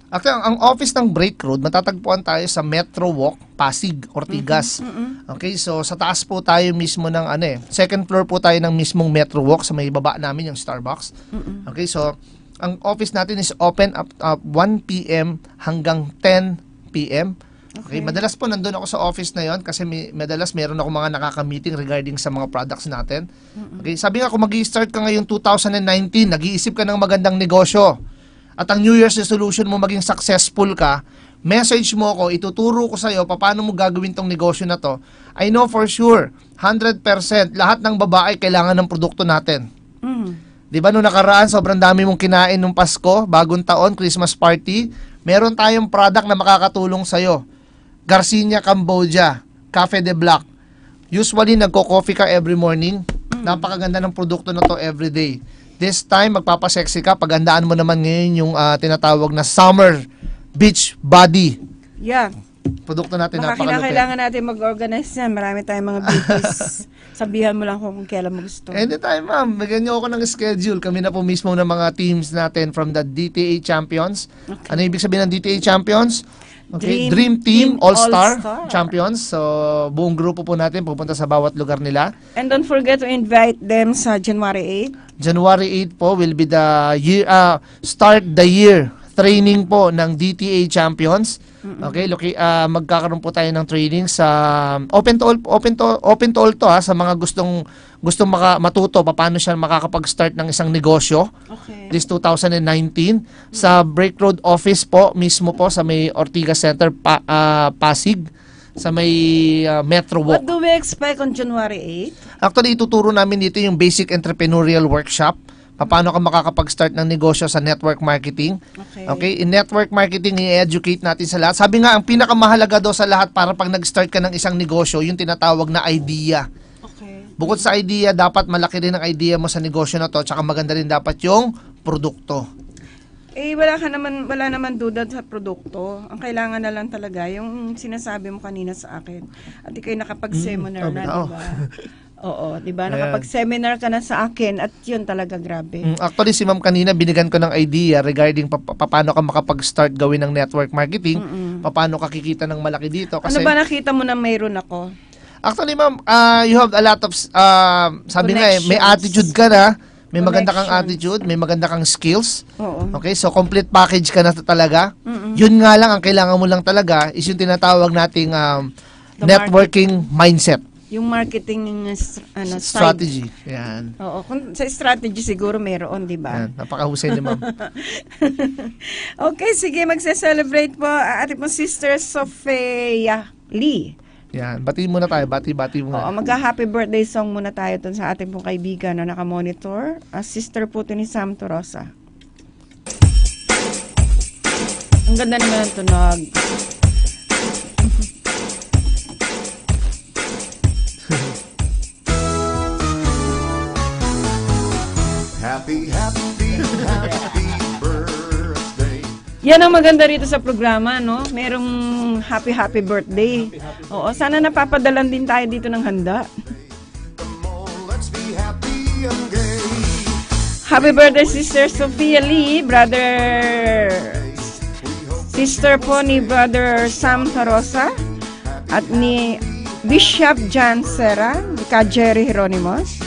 Actually, ang office ng Break Road, matatagpuan tayo sa Metro Walk, Pasig, Ortigas. Okay, so sa taas po tayo mismo ng second floor po tayo ng mismong Metro Walk, sa may baba namin yung Starbucks. Okay, so ang office natin is open up 1 p.m. hanggang 10 p.m. Okay, madalas po nandun ako sa office na yon kasi madalas meron ako mga nakaka-meeting regarding sa mga products natin. Okay, sabi nga kung mag-i-start ka ngayong 2019, nag-iisip ka ng magandang negosyo at ang New Year's resolution mo maging successful ka, message mo ko, ituturo ko sa'yo paano mo gagawin tong negosyo na to. I know for sure, 100%, lahat ng babae kailangan ng produkto natin. Di ba, nung nakaraan, sobrang dami mong kinain nung Pasko, bagong taon, Christmas party, meron tayong product na makakatulong sa'yo. Garcinia Cambodia, Cafe de Black. Usually, nagko-coffee ka every morning. Napakaganda ng produkto na to every day. This time, magpapasexy ka. Pagandaan mo naman ngayon yung tinatawag na Summer Beach Body. Yeah. Produkto natin baka napakalupit. Kailangan natin mag-organize yan. Marami tayong mga beauties. Sabihan mo lang kung kailan mo gusto. Anytime, ma'am. Bigyan niyo ako ng schedule. Kami na po mismo ng mga teams natin from the DTA Champions. Okay. Ano ibig sabihin ng DTA Champions? Okay, Dream Team All-Star Champions. So, buong grupo po natin pupunta sa bawat lugar nila. And don't forget to invite them sa January 8. January 8 po will be the year, start the year training po ng DTA Champions. Okay, magkakaroon po tayo ng training sa open to all to sa mga gustong matuto paano siya makakapag-start ng isang negosyo. Okay. This 2019 sa Break Road office po mismo po sa may Ortigas Center Pasig sa may Metro Walk. What do we expect on January 8? Actually, ituturo namin dito yung basic entrepreneurial workshop. Paano ka makakapag-start ng negosyo sa network marketing. Okay, in network marketing, i-educate natin sa lahat. Sabi nga, ang pinakamahalaga daw sa lahat para pag nag-start ka ng isang negosyo, yung tinatawag na idea. Okay. Bukod sa idea, dapat malaki rin ang idea mo sa negosyo na to, tsaka maganda rin dapat yung produkto. Wala naman duda sa produkto. Ang kailangan na lang talaga, yung sinasabi mo kanina sa akin. At ikaw nakapag-seminar na, diba? Oo, di ba? Nakapag-seminar ka na sa akin at yun talaga grabe. Actually, si ma'am kanina binigyan ko ng idea regarding paano ka makapag-start gawin ng network marketing, paano ka kikita ng malaki dito. Kasi, ano ba nakita mo na mayroon ako? Actually, ma'am, you have a lot of, sabi nga may attitude ka na, may maganda kang attitude, may maganda kang skills. Oo. Okay, so complete package ka na talaga. Yun nga lang, ang kailangan mo lang talaga is yung tinatawag nating networking mindset. Yung marketing strategy. Yan. Oo, kung sa strategy siguro mayroon, di ba? Napakahusay ni ma'am. Okay, sige, magse-celebrate po ating po Sister Sophia Lee. Yan, bati muna tayo, bati muna. Oo, mag-happy birthday song muna tayo dun sa ating pong kaibigan na nakamonitor. Sister po ni Sam Torosa. Ang ganda naman ng tunog. Happy birthday. Yan ang maganda rito sa programa, no? Merong happy birthday. Oo, sana napapadalan din tayo dito ng handa. Happy birthday, Sister Sophia Lee, sister po ni Brother Sam Tarosa, at ni Bishop John Serra, ka Jerry Hieronymos.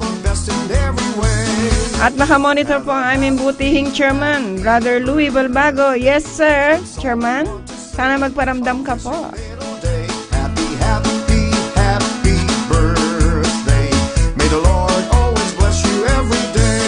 At nakamonitor po ang aming butihing chairman, Brother Louis Balbago. Yes, sir, chairman. Sana magparamdam ka po. Happy birthday. May the Lord always bless you every day.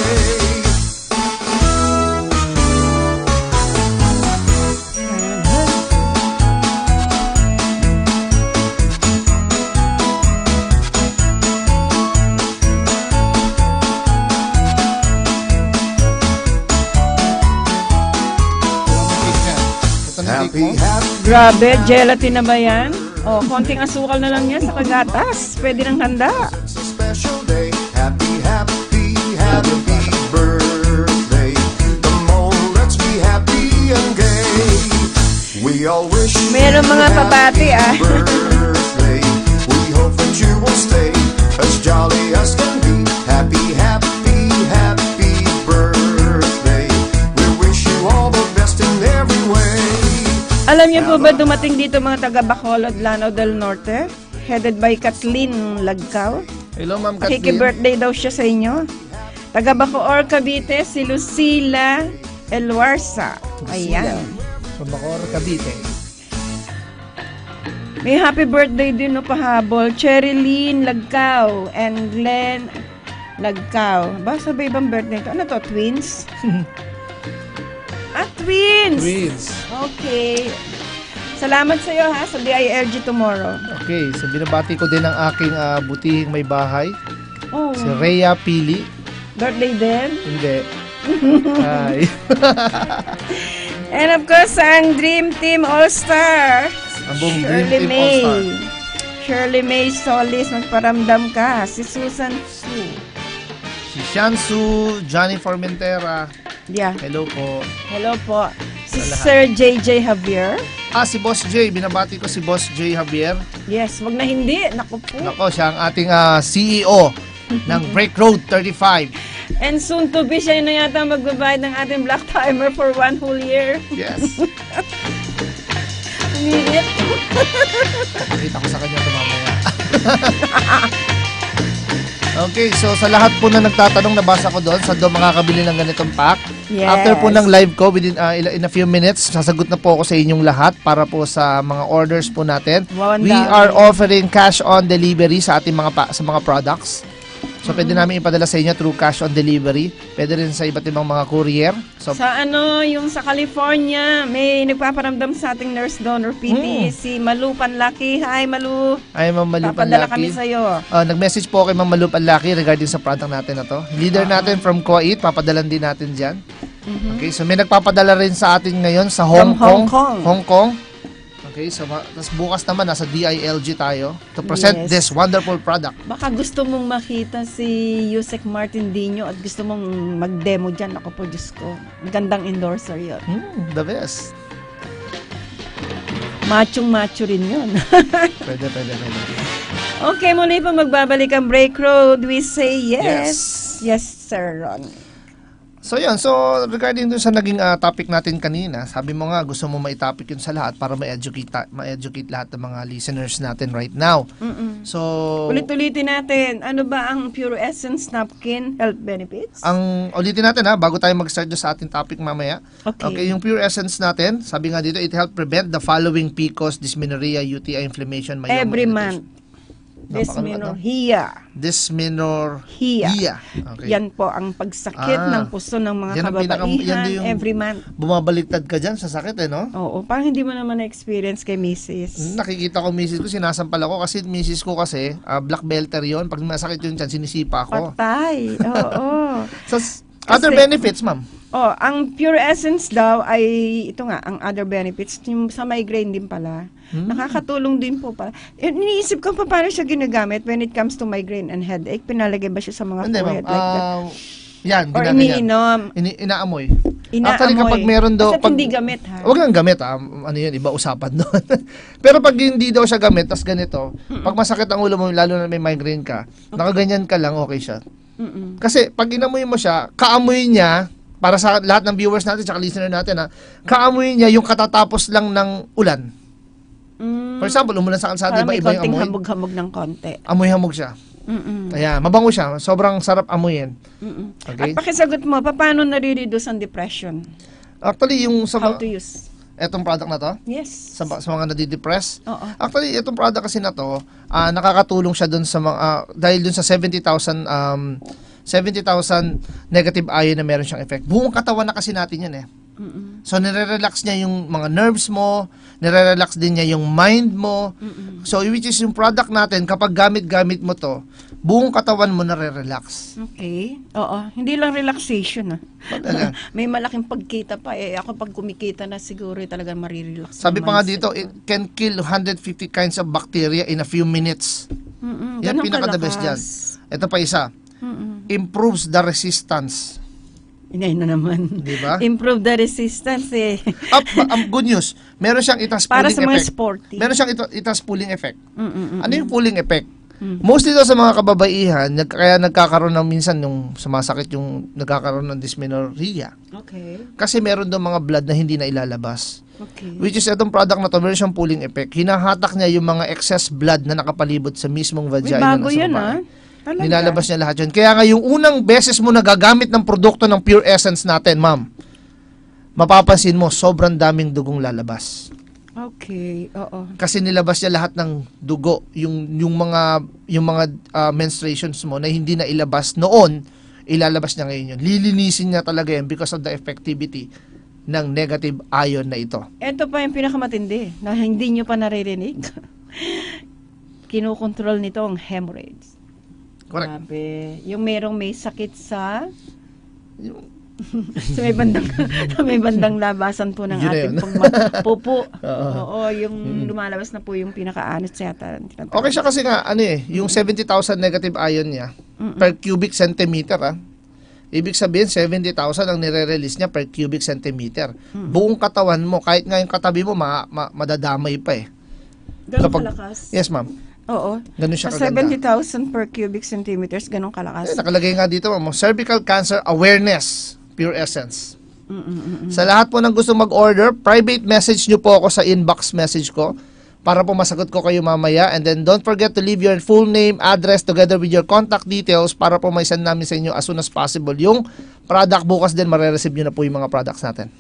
Grabe, gelatin na ba yan? O, konting asukal na lang yan sa kagatas. Pwede ng handa. It's a special day. Happy birthday. Come on, let's be happy and gay. We all wish you meron mga pabati, birthday. We hope that you will stay as jolly as can be. Happy birthday. We wish you all the best in every way. ba dumating dito mga taga Bacolod, Lanao del Norte? Headed by Kathleen Lagcaw. Hello, Ma'am Kathleen. Pakiki-birthday daw siya sa inyo. Taga Bacoor, Cavite, si Lucila Elwarsa. Ayan. From Bacoor, Cavite. May happy birthday din no pahabol. Cherilyn Lagcaw and Glenn Lagcaw. Ba, sabay ibang birthday to? Ano to? Twins? Twins! Twins. Okay. Salamat sa iyo ha, sa DILG tomorrow. Okay, so binabati ko din ang aking butihing may bahay. Oh, Si Rhea Pili. birthday din. Hindi. Ay. And of course, ang Dream Team All-Star. Ang buong Dream Team All-Star. Shirley May Solis, magparamdam ka. Si Susan Su. Si Shansu, Johnny Formentera. Yeah. Hello po. Hello po. Si Sa lahat. Sir JJ Javier. Si Boss J. Binabati ko si Boss J. Javier. Yes, wag na hindi. Naku po. Nako, siya ang ating CEO ng Break Road 35. And soon to be, siya na yata magbabayad ng ating Black Timer for 1 whole year. Yes. Umilit. Pakita ko sa kanya ito mamaya. Okay, so sa lahat po na nagtatanong, nabasa ko doon, saan doon makakabili ng ganitong pack. Yes. After po ng live ko, within in a few minutes, sasagot na po ako sa inyong lahat para po sa mga orders po natin. We are offering cash on delivery sa ating sa mga products. So, pwede namin ipadala sa inyo through cash on delivery. Pwede rin sa iba't ibang mga courier. So, Sa yung sa California, may nagpaparamdam sa ating nurse donor PD, si Malu Panlaki. Hi, Malu. ay, Ma'am Malu Papadala Panlaki. kami sa'yo. Nag-message po kay Ma'am Malu Panlaki regarding sa product natin na to. Leader natin from Kuwait, papadalan din natin dyan. Okay, so may nagpapadala rin sa atin ngayon sa Hong From Kong. Hong Kong. Okay, so tas bukas naman nasa DILG tayo to present Yes. this wonderful product. Baka gusto mong makita si Yusek Martin Dino at gusto mong mag-demo dyan. Ako po, Diyos ko. Gandang endorser yun. The best. Machong-macho rin yun. Pwede. Okay, muli pa magbabalik ang Break Road. We say yes. Yes. Yes, Sir Ron. So yun, so regarding dun sa naging topic natin kanina, sabi mo nga gusto mo ma-topic yun sa lahat para ma-educate lahat ng mga listeners natin right now. So Ulit-ulitin natin, ano ba ang Pure Essence Napkin Health Benefits? ang ulitin natin bago tayo mag-start doon sa ating topic mamaya. Okay. Yung Pure Essence natin, sabi nga dito, it help prevent the following PCOS, dysmenorrhea, UTI inflammation, myoma, Every irritation. month. Dysmenorrhea. Dysmenorrhea. Okay. Yan po ang pagsakit ng puso ng mga Yan ang kababaihan yung every month. Bumabaliktad ka dyan sa sakit no? Oo, parang hindi mo naman na-experience kay Mrs. Nakikita ko misis ko, sinasampal ako kasi misis ko kasi black belter yon. Pag masakit yun dyan, sinisipa ko. Patay. Oo. So, other benefits, ma'am? Ang Pure Essence daw ay, ito nga, ang other benefits, yung sa migraine din pala. Nakakatulong din po pala. Iniisip ko pa paano siya ginagamit when it comes to migraine and headache. Pinalagay ba siya sa mga Hindi, forehead ma'am. like that? Yan, Or ginagawa yan. iniinom? Inaamoy. Inaamoy. Actually, kapag meron daw... Basta't hindi gamit, ha? Huwag lang gamit, ano yun, iba usapan doon. Pero pag hindi daw siya gamit, tas ganito, pag masakit ang ulo mo, lalo na may migraine ka, nakaganyan ka lang, okay siya. Kasi pag inamoy mo siya, kaamoy niya, para sa lahat ng viewers natin, tsaka listener natin, kaamoy niya yung katatapos lang ng ulan. For example, umulan sa kalsada, Parang may iba yung konting amoy. hamog-hamog ng konti. Amoy-hamog siya. Ayan, mabango siya. Sobrang sarap amuyin. Okay? At pakisagot mo, paano nare-reduce ang depression? Actually, yung sa How to use? etong product na to, Yes. sa mga nadidepress. Oo. Actually, itong product kasi na to, nakakatulong siya dun sa mga, dahil dun sa 70,000 negative ion na meron siyang effect. Buong katawan na kasi natin yan So, nire-relax niya yung mga nerves mo, nire-relax din niya yung mind mo. So, which is yung product natin, kapag gamit-gamit mo to, buong katawan mo nare-relax. Okay. Oo. Hindi lang relaxation, Talaga. May malaking pagkita pa. Ako pag kumikita na siguro talaga marirelax. Sabi yung pa nga mindset dito, ko. it can kill 150 kinds of bacteria in a few minutes. Yan Ganun pinaka-the best dyan. kalakas. Ito pa isa. Improves the resistance. Inay na naman. Di ba? Improve the resistance Good news. Meron siyang itas Para pulling sa mga effect. sporty. Meron siyang itas pulling effect. Ano yung pulling effect? Mostly daw sa mga kababaihan, kaya nagkakaroon ng minsan yung sumasakit yung nagkakaroon ng dysmenorrhea. Okay. Kasi meron daw mga blood na hindi na ilalabas. Okay. Which is itong product na to, meron siyang pulling effect. Hinahatak niya yung mga excess blood na nakapalibot sa mismong Uy, vagina bago ng yan, babae. Talaga? Nilalabas niya lahat yun. Kaya nga yung unang beses mo nagagamit ng produkto ng Pure Essence natin, ma'am, mapapansin mo, sobrang daming dugong lalabas. Okay, oo. Kasi nilabas niya lahat ng dugo, yung mga menstruations mo na hindi na ilabas noon, ilalabas niya ngayon yun. Lilinisin niya talaga yan because of the effectivity ng negative ion na ito. Ito pa yung pinakamatindi na hindi nyo pa naririnig. Kinukontrol nito ang hemorrhoids. Correct. Grabe. Yung may sakit sa sa may bandang labasan po ng Yun na ating yun. pong pupo. Oo, yung lumalabas na po yung pinaka-anus yata. Okay siya kasi nga, yung 70,000 negative ion niya per cubic centimeter, Ibig sabihin, 70,000 ang nire-release niya per cubic centimeter. Buong katawan mo, kahit nga yung katabi mo, madadamay pa eh. Ganun kalakas? Yes, ma'am. Oo. Ganun siya Sa kaganda. 70,000 per cubic centimeters, ganun kalakas? Nakalagay nga dito, ma'am, cervical cancer awareness, Pure Essence. Sa lahat po ng gusto mag-order, private message nyo po ako sa inbox message ko para po masagot ko kayo mamaya. And then don't forget to leave your full name, address, together with your contact details para po may send namin sa inyo as soon as possible. Yung product bukas din, marireceive nyo na po yung mga products natin.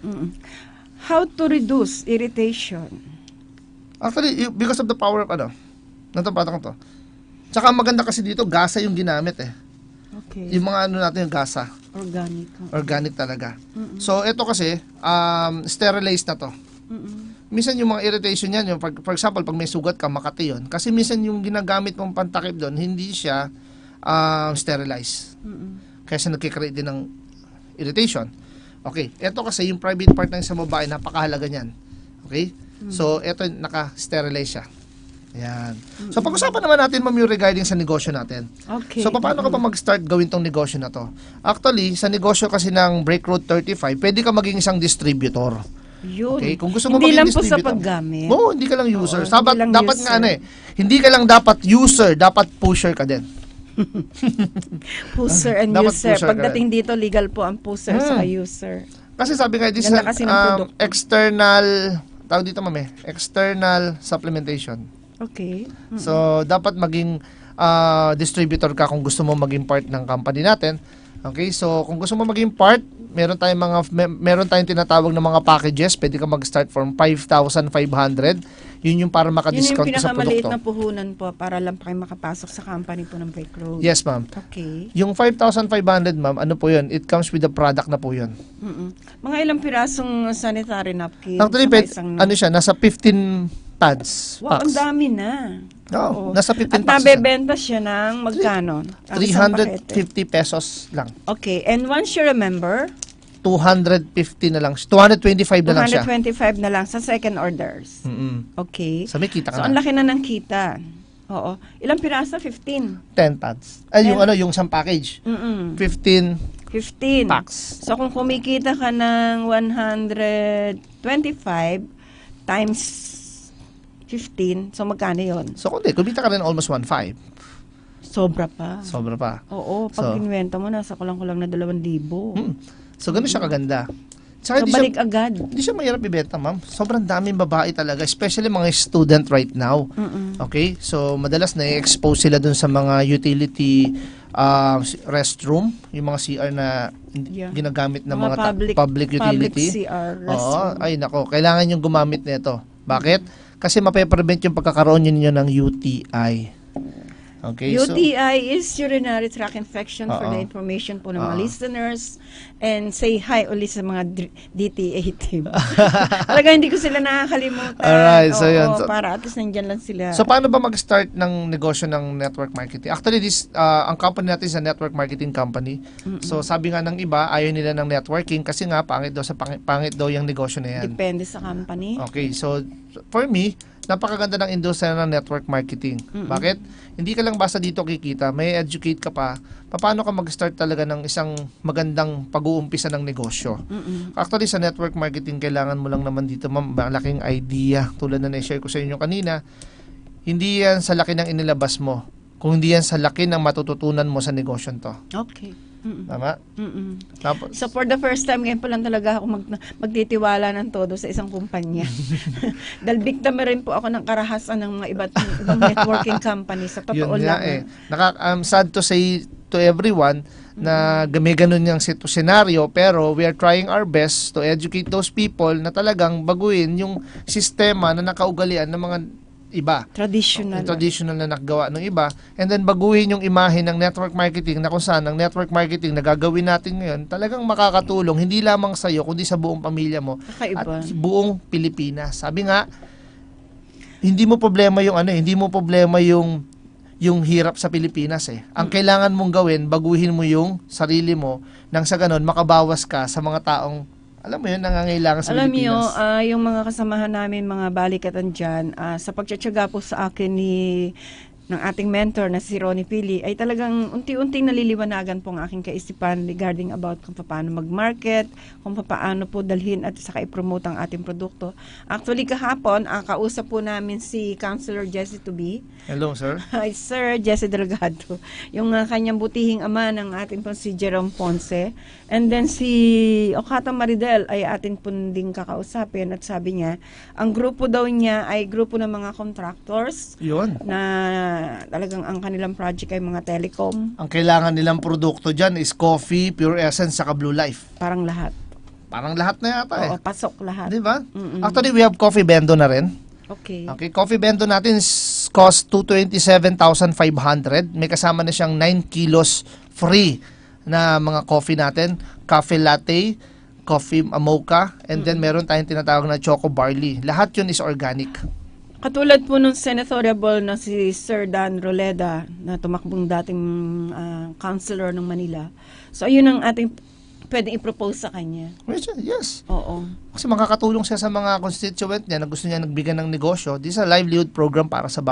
How to reduce irritation? Actually, because of the power of ng product to. Tsaka maganda kasi dito, gasa yung ginamit eh. Okay. Yung mga natin yung gasa. Organic. Organic talaga. So, ito kasi, sterilized na to. Minsan yung mga irritation yan, yung for example, pag may sugat ka, makati yun. Kasi minsan yung ginagamit mong pantakip doon, hindi siya sterilized. Kaya siya nagkikreate din ng irritation. Okay, ito kasi yung private part ng isang babae, napakahalaga niyan. Okay? So, ito naka-sterilize siya. Ayan. So, pag-usapan naman natin, ma'am, yung regarding sa negosyo natin. Okay. So, paano ka pa mag-start gawin tong negosyo na to? Actually, sa negosyo kasi ng Break Road 35, pwede ka maging isang distributor. Yun. Okay, kung gusto mo hindi maging lang po sa distributor. paggamit. Oo, hindi ka lang user. Oo, hindi lang Dapat user. nga hindi ka lang dapat user, dapat pusher ka din. Pusher and Dapat user. pusher ka Pagdating dito, legal po ang pusher sa user. Kasi sabi nga, this Ganda is kasi ng produkto. external, tawag dito mami, external supplementation. Okay. So, dapat maging distributor ka kung gusto mo maging part ng company natin. Okay, so kung gusto mo maging part, meron tayong tinatawag na mga packages. Pwede ka mag-start from 5,500. Yun yung para Yun yung maka-discount ka sa pinakamaliit produkto. na puhunan po para lang kayo makapasok sa company po ng Break Road. Yes, ma'am. Okay. Yung 5,500, ma'am, ano po yun? It comes with the product na po yun. Mga ilang pirasong sanitary napkin? Actually, siya, nasa 15 pads. Wow, ang packs. dami na. Oo, nasa 15 At packs siya. nabebenta siya ng magkano? Ang isang pakete. 350 pesos lang. Okay, and once you remember, 250 na lang. 225 na lang siya. 225 na lang sa second orders. Okay. So, may kita ka So, na. ang laki na ng kita. Oo. Ilang pirasa? 15. 10 pads. Ay, yung yung isang package. 15 15. packs. So, kung kumikita ka ng 125 times 15, so magkano yun? So, kumita ka rin almost 1.5. Sobra pa. Sobra pa. Oo, pag So, kinuwenta mo, nasa kulang-kulang na 2,000. So, ganun siya kaganda. Tsaka So, balik agad. Hindi siya mahirap ibenta, ma'am. Sobrang daming babae talaga, especially mga student right now. Okay? So, madalas na-expose sila dun sa mga utility restroom, yung mga CR na ginagamit ng mga public utility. CR Oo, restroom. ay nako, kailangan yung gumamit nito. Bakit? Kasi mape-prevent yung pagkakaroon niyo ng UTI. Okay, UTI is urinary tract infection for the information po ng mga listeners. And say hi ulit sa mga DTA team. Talaga hindi ko sila nakakalimutan. Alright, so yun. So, para at least nandyan lang sila. So, paano ba mag-start ng negosyo ng network marketing? Actually, ang company natin is a network marketing company. So, sabi nga ng iba, ayaw nila ng networking kasi nga, pangit daw yung negosyo na yan. Depende sa company. Okay, so, for me, napakaganda ng industriya ng network marketing. Bakit? Hindi ka lang basta dito kikita, may educate ka pa. Paano ka mag-start talaga ng isang magandang pag-uumpisa ng negosyo? Actually, sa network marketing, kailangan mo lang naman dito malaking idea. Tulad na na-share ko sa inyo kanina, hindi yan sa laki ng inilabas mo, kung hindi yan sa laki ng matututunan mo sa negosyo to. Okay. Tama? Tapos, So for the first time, ngayon pa lang talaga ako magtitiwala ng todo sa isang kumpanya. Dahil biktima rin po ako ng karahasan ng mga ibang networking company. Sa totoo yun lang. nga sad to say to everyone na may ganun yung senaryo, pero we are trying our best to educate those people na talagang baguhin yung sistema na nakaugalian ng mga iba. Traditional. Yung traditional na nakagawa ng iba, and then baguhin yung imahe ng network marketing na kung saan ang network marketing na gagawin natin ngayon talagang makakatulong hindi lamang sa iyo kundi sa buong pamilya mo Kakaiba. at buong Pilipinas. Sabi nga, hindi mo problema yung hirap sa Pilipinas eh. Ang kailangan mong gawin, baguhin mo yung sarili mo nang sa ganun makabawas ka sa mga taong alam mo yun, nangangailangan sa Alam niyo, Pilipinas. yung mga kasamahan namin, mga balikatan dyan, sa pagtsatsaga po sa akin ng ating mentor na si Ronnie Pili, ay talagang unti-unting naliliwanagan po ang aking kaisipan regarding about kung paano mag-market, kung paano po dalhin at saka i-promote ang ating produkto. Actually, kahapon, kausap po namin si Councilor Jesse Tubi. Hello, sir. Hi, Sir Jesse Delgado. Yung kanyang butihing ama ng ating po si Jerome Ponce. And then si Ocata Maridel ay atin po ding kakausapin at sabi niya, ang grupo daw niya ay grupo ng mga contractors Yun. na talagang ang kanilang project ay mga telecom. Ang kailangan nilang produkto dyan is coffee, Pure Essence, saka Blue Life. Parang lahat. Parang lahat na yata eh. Oo, pasok lahat. Di ba? Mm-mm. Actually, we have coffee bento na rin. Okay. Okay, coffee bento natin cost 227,500. May kasama na siyang 9 kilos free na mga coffee natin. Coffee latte, coffee mocha, and then meron tayong tinatawag na choco barley. Lahat yun is organic. Katulad po nung senatoriable na si Sir Dan Roleda na tumakbong dating councilor ng Manila. So, ayun ang ating pwedeng i-propose sa kanya. Yes. Oo. Kasi makakatulong siya sa mga constituent niya na gusto niya nagbigay ng negosyo. This is a livelihood program para sa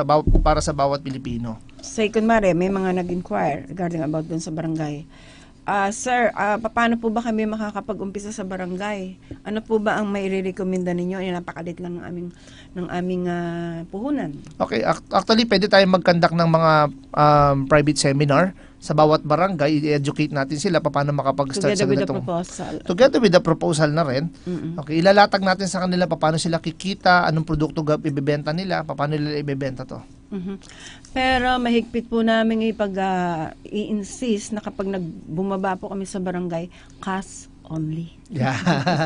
bawat Pilipino. Say, kunwari, may mga nag-inquire regarding about dun sa barangay. Sir, paano po ba kami makakapag-umpisa sa barangay? Ano po ba ang maire-recommenda ninyo? Napakalit lang ng aming puhunan. Okay, actually pwede tayong mag-conduct ng mga private seminar sa bawat barangay, i-educate natin sila paano makapag-start Together sa with the ganitong proposal. Together with the proposal na rin. Mm-mm. Okay, ilalatag natin sa kanila paano sila kikita, anong produkto ibebenta nila, paano nila ibebenta to. Mhm. Pero mahigpit po namin i-insist na kapag bumaba po kami sa barangay, cash only. Yeah.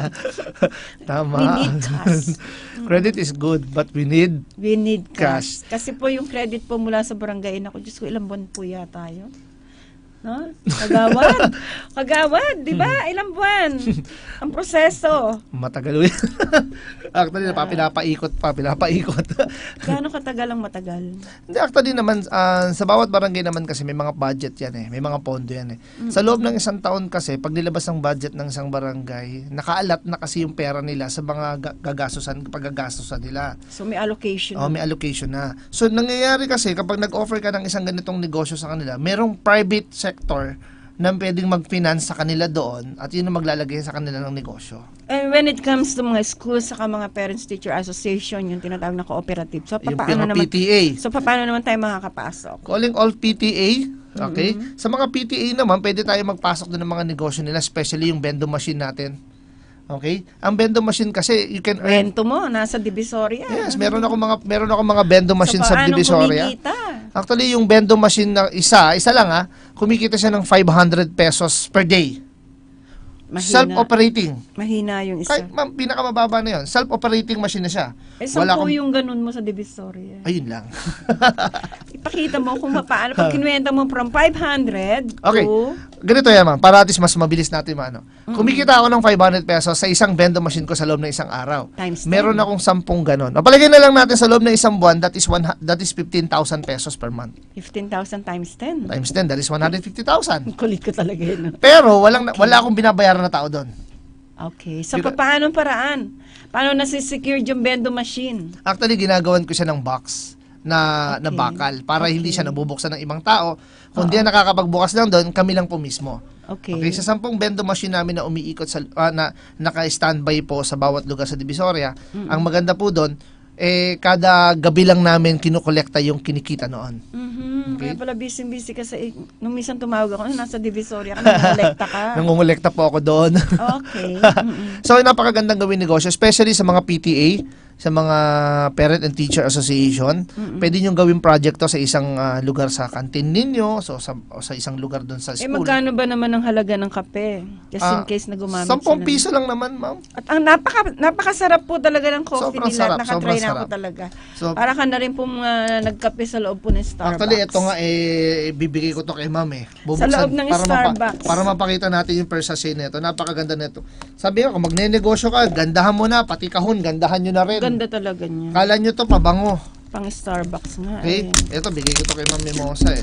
Tama. We need cash. Credit is good, but we need We need Cash. cash. Kasi po yung credit po mula sa barangay, naku, Diyos ko, ilang buwan po yata yun. No? Kagawad. Kagawad, di ba? Ilang buwan. Ang proseso. matagal ulit. Actually, pinapaikot. Gaano katagal ang matagal? Hindi, actually naman, sa bawat barangay naman kasi may mga budget yan eh. May mga pondo yan eh. Sa loob ng isang taon kasi, pag nilabas ang budget ng isang barangay, nakaalat na kasi yung pera nila sa mga paggagastusan nila. So may allocation. Oh, may allocation na. So, nangyayari kasi, kapag nag-offer ka ng isang ganitong negosyo sa kanila, merong private sector na pwedeng mag-finance sa kanila doon at yun ang maglalagay sa kanila ng negosyo. And when it comes to mga schools saka mga Parents-Teacher Association, yung tinatawag na cooperative. So Yung paano naman PTA. So paano naman tayo makakapasok? Calling all PTA, okay? Sa mga PTA naman, pwede tayo magpasok doon ng mga negosyo nila, especially yung vending machine natin. Okay? Ang vending machine kasi you can earn. Rento mo nasa Divisoria. Yes, meron ako mga vending machine So, sa paano Divisoria. kumikita? Actually, yung vending machine na isa lang kumikita siya ng 500 pesos per day. Self-operating. Mahina yung isa. Kahit pinakamababa na yun. Self-operating machine na siya. Saan po yung ganun mo sa Divisoria? Ayun lang. Ipakita mo kung paano. Pag kinuwenta mo from 500 Okay. to... Ganito yan, ma'am. Para at least mas mabilis natin, mano. Kumikita ako ng 500 pesos sa isang vending machine ko sa loob ng isang araw. Times 10. Meron akong 10 ganon. Palagay na lang natin sa loob ng isang buwan, that is 15,000 pesos per month. 15,000 times 10. Times 10, that is 150,000. Kulit ko talaga yun. Pero wala akong binabayaran na tao doon. Okay. So, paano paraan? Paano nasisecure yung vending machine? Actually, ginagawan ko siya ng box na bakal para Okay. hindi siya nabubuksan ng ibang tao. Kung di yan nakakapagbukas lang doon, kami lang po mismo. Okay. Okay, sa 10 vending machine namin na umiikot sa na naka-standby po sa bawat lugar sa Divisoria, ang maganda po doon, kada gabi lang namin kinukolekta yung kinikita noon. Kaya pala busy kasi nung minsan tumawag ako, nasa Divisoria ka, nangungulekta ka. Nangungulekta po ako doon. Okay. So, napakagandang gawin negosyo, especially sa mga PTA, sa mga Parent and Teacher Association. Pwede nyo gawin project to sa isang lugar sa kantin ninyo, so sa isang lugar doon sa school. Magkano ba naman ang halaga ng kape? Just in case na gumamit 10 piso lang naman, ma'am. At ang napakasarap po talaga ng coffee Sobrang nila. sarap, Nakatry sobrang na ako sarap. talaga. So, Para ka na rin po nagkape sa loob po ng Starbucks. actually, ito nga, bibigay ko to kay ma'am Sa loob ng Starbucks. Para mapakita natin yung per sachet nito. Napakaganda nito. Sabi ko, kung magne-negosyo ka, gandahan mo na, pati kahon, gandahan nyo na rin. Ganda talaga niya. Kala nyo to, pabango. Pang Starbucks nga. Okay? Ito, bigay ko to kay Ma'am Mimosa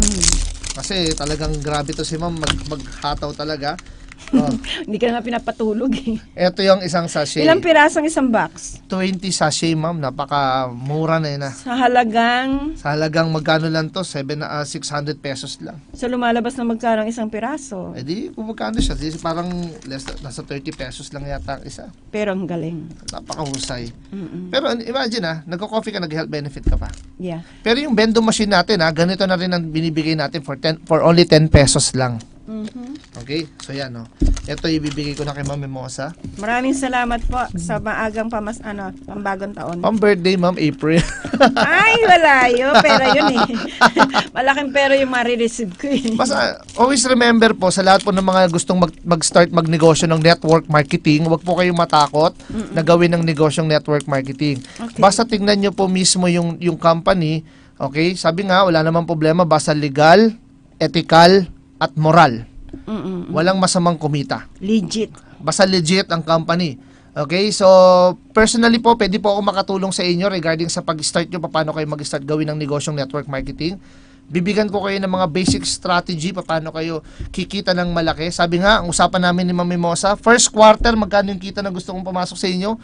Kasi talagang grabe to si Ma'am, maghataw talaga. Oh. Hindi ka naman pinapatulog eh. Ito yung isang sachet. Ilang pirasong isang box? 20 sachet, Ma'am. Napakamura na yun. Sa halagang? Sa halagang magkano lang to? 600 pesos lang. So lumalabas na magkano ang isang piraso? Eh di, kung magkano siya? Di, parang nasa 30 pesos lang yata ang isa. Pero ang galing. Napakahusay. Pero imagine nagko-coffee ka, nag-health benefit ka pa. Yeah. Pero yung vending machine natin ganito na rin ang binibigay natin for only 10 pesos lang. Okay? So yan Ito ibibigay ko na kay Ma'am Mimosa. Maraming salamat po sa maagang pambagong taon. Pang birthday, Ma'am, April. Ay, wala yun. Pero yun eh. Malaking pero yung marireceive ko eh. Basta, always remember po, sa lahat po ng mga gustong mag-start magnegosyo ng network marketing, huwag po kayong matakot na gawin ng negosyong network marketing. Okay. Basta tingnan nyo po mismo yung company, okay? Sabi nga, wala namang problema, basta legal, ethical, at moral. Walang masamang kumita. Legit. Basta legit ang company. Okay? So, personally po, pwede po ako makatulong sa inyo regarding sa pag-start nyo, paano kayo mag-start gawin ng negosyong network marketing. Bibigyan ko kayo ng mga basic strategy, paano kayo kikita ng malaki. Sabi nga, ang usapan namin ni Ma'am Mimosa, first quarter, magkano yung kita na gusto kong pumasok sa inyo?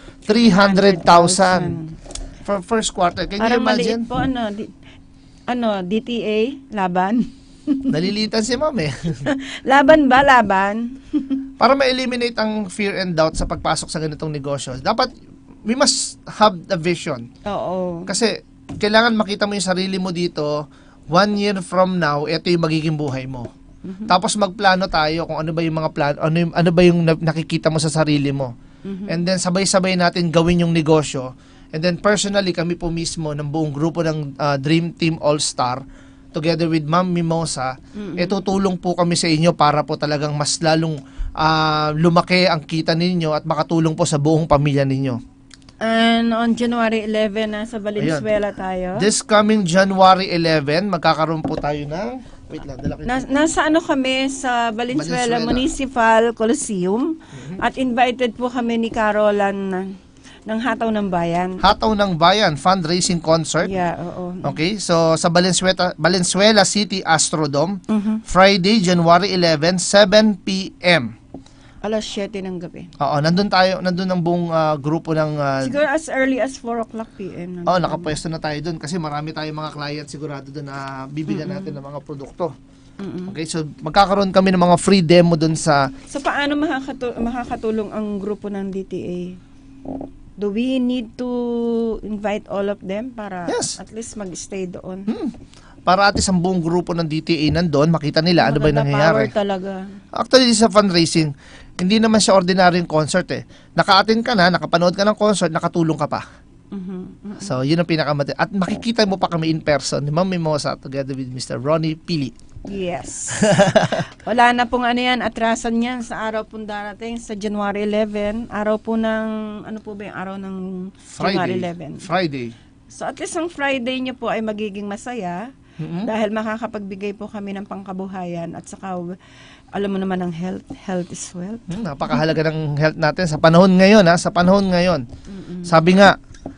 300,000. For first quarter. Can you Parang imagine? maliit po, DTA, laban. Nalilitan si Ma'am Laban ba? Laban? Para ma-eliminate ang fear and doubt sa pagpasok sa ganitong negosyo, dapat we must have a vision. Oo. Kasi kailangan makita mo yung sarili mo dito, 1 year from now, ito yung magiging buhay mo. Tapos magplano tayo kung ano ba yung mga plano, ano ba yung nakikita mo sa sarili mo. And then sabay-sabay natin gawin yung negosyo. And then personally, kami po mismo ng buong grupo ng Dream Team All-Star, together with Ma'am Mimosa, tutulong po kami sa inyo para po talagang mas lalong lumaki ang kita ninyo at makatulong po sa buong pamilya ninyo. And on January 11, nasa Valenzuela tayo. This coming January 11, magkakaroon po tayo ng... Wait lang, dala ko yun. Nasa kami sa Valenzuela Municipal Coliseum at invited po kami ni Carolan ng Hataw ng Bayan. Hataw ng Bayan fundraising concert. Yeah, oo. Okay, so sa Valenzuela City Astrodome, Friday, January 11, 7 p.m. Alas 7 ng gabi. Oo, nandun ang buong grupo ng... Siguro as early as 4 o'clock p.m. nakapwesto na tayo dun kasi marami tayong mga client sigurado dun na bibigyan natin ng mga produkto. Okay, so magkakaroon kami ng mga free demo dun sa... So paano makakatulong ang grupo ng DTA? Do we need to invite all of them para at least mag-stay doon? Para atis ang buong grupo ng DTA nandun, makita nila ano ba yung nangyayari. Power talaga. Actually, sa fundraising, hindi naman siya ordinaryong concert Naka-attend ka na, nakapanood ka ng concert, nakatulong ka pa. So, yun ang pinakamati. At makikita mo pa kami in person ni Ma'am Mimosa together with Mr. Ronnie Pili. Yes. Wala na pong atrasan yan sa araw pong darating sa January 11. Araw po ng, ano po ba yung araw ng January 11? Friday. So at least ang Friday niyo po ay magiging masaya dahil makakapagbigay po kami ng pangkabuhayan at saka alam mo naman ang health is wealth. Napakahalaga ng health natin sa panahon ngayon sa panahon ngayon. Sabi nga,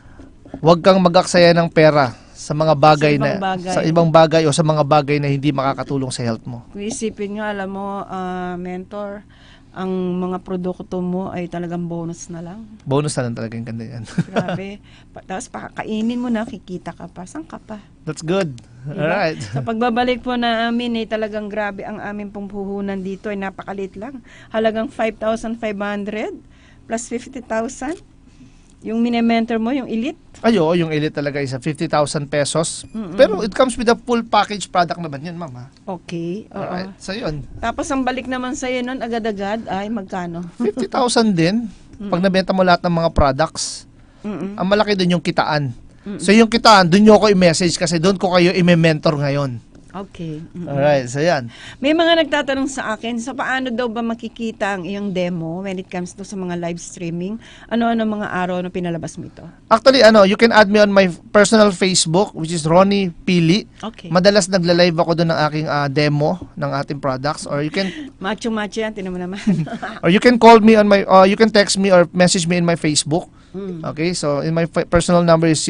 huwag kang mag-aksaya ng pera sa mga bagay sa ibang bagay o sa mga bagay na hindi makakatulong sa health mo. Kung isipin nyo, alam mo, mentor, ang mga produkto mo ay talagang bonus na lang. Bonus na lang talaga yung ganda yan. Grabe. Tapos pakakainin mo na, kikita ka pa. Saan ka pa? That's good. Diba? Alright. Sa pagbabalik po na amin, talagang grabe ang aming pong puhunan dito ay napakalit lang. Halagang 5,500 plus 50,000. Yung mini-mentor mo, yung elite? Ayo, yung elite talaga is 50,000 pesos. Pero it comes with a full package product naman yun, ma'am. Okay. Oo. Alright, so yun. Tapos ang balik naman sa'yo nun, agad-agad, ay magkano? 50,000 din. Pag nabenta mo lahat ng mga products, ang malaki din yung kitaan. So yung kitaan, dun nyo ako i-message kasi doon ko kayo i-mentor ngayon. Okay. Alright, so yan. May mga nagtatanong sa akin, sa paano daw ba makikita ang iyong demo when it comes to sa mga live streaming? Ano-ano mga araw na pinalabas mo ito? Actually, you can add me on my personal Facebook, which is Ronnie Pili. Okay. Madalas nagla-live ako doon ng aking demo ng ating products, or you can Macho-macho yan, tinan mo naman. or you can call me on my you can text me or message me in my Facebook. Okay, so in my personal number is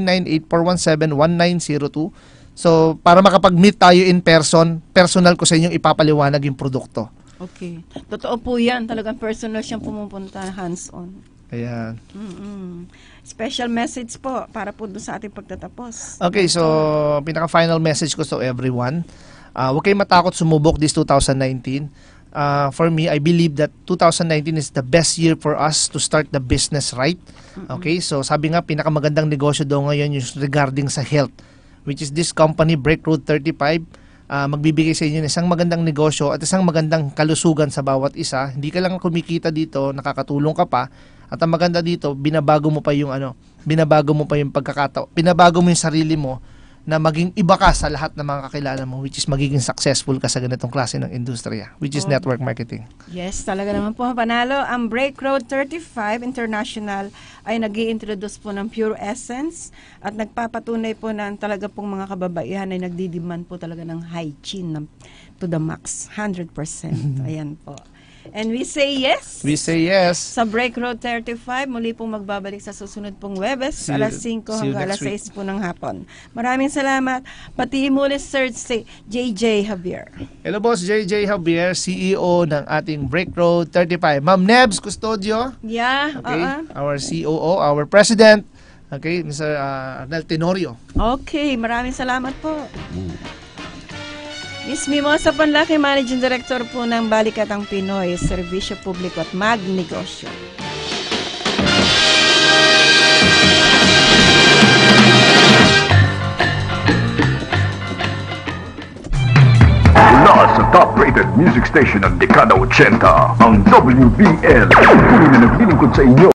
0998-417-1902. So para makapag-meet tayo in person, personal ko sa inyong ipapaliwanag yung produkto. Okay. Totoo po yan, talagang personal siyang pumupunta, hands-on. Ayan. Special message po para po doon sa ating pagtatapos. Okay, so pinaka-final message ko to everyone. Huwag kayong matakot sumubok this 2019. For me, I believe that 2019 is the best year for us to start the business right. Okay, so sabi nga, pinakamagandang negosyo daw ngayon yung regarding sa health, which is this company, Break Road 35. Magbibigay sa inyo ng isang magandang negosyo at isang magandang kalusugan sa bawat isa. Hindi ka lang kumikita dito, nakakatulong ka pa. At ang maganda dito, binabago mo pa yung pagkakataon, binabago mo yung sarili mo na maging iba ka sa lahat ng mga kakilala mo, which is magiging successful ka sa ganitong klase ng industriya, which is network marketing. Yes, talaga naman po panalo. Ang Break Road 35 International ay nag-i-introduce po ng Pure Essence at nagpapatunay po na talaga pong mga kababaihan ay nagdidiman po talaga ng hygiene to the max, 100%. Ayan po. And we say yes. We say yes. Sa Break Road 35, muli pong magbabalik sa susunod pong Webes, alas 5 hanggang alas 6 po ng hapon. Maraming salamat. Pati muli Sir JJ Javier. Hello boss, JJ Javier, CEO ng ating Break Road 35. Ma'am Nebs Custodio. Yeah, Okay, our COO, our President. Okay, Mr. Arnel Tenorio. Okay, maraming salamat po. Miss Mimosa Panlaki, Managing Director po ng Balikatang Pinoy, Serbisyo Publiko at Magnegosyo. Mula sa top-rated music station ng Dekada 80, ang WBL. Tuloy na naglilingkod sa inyo.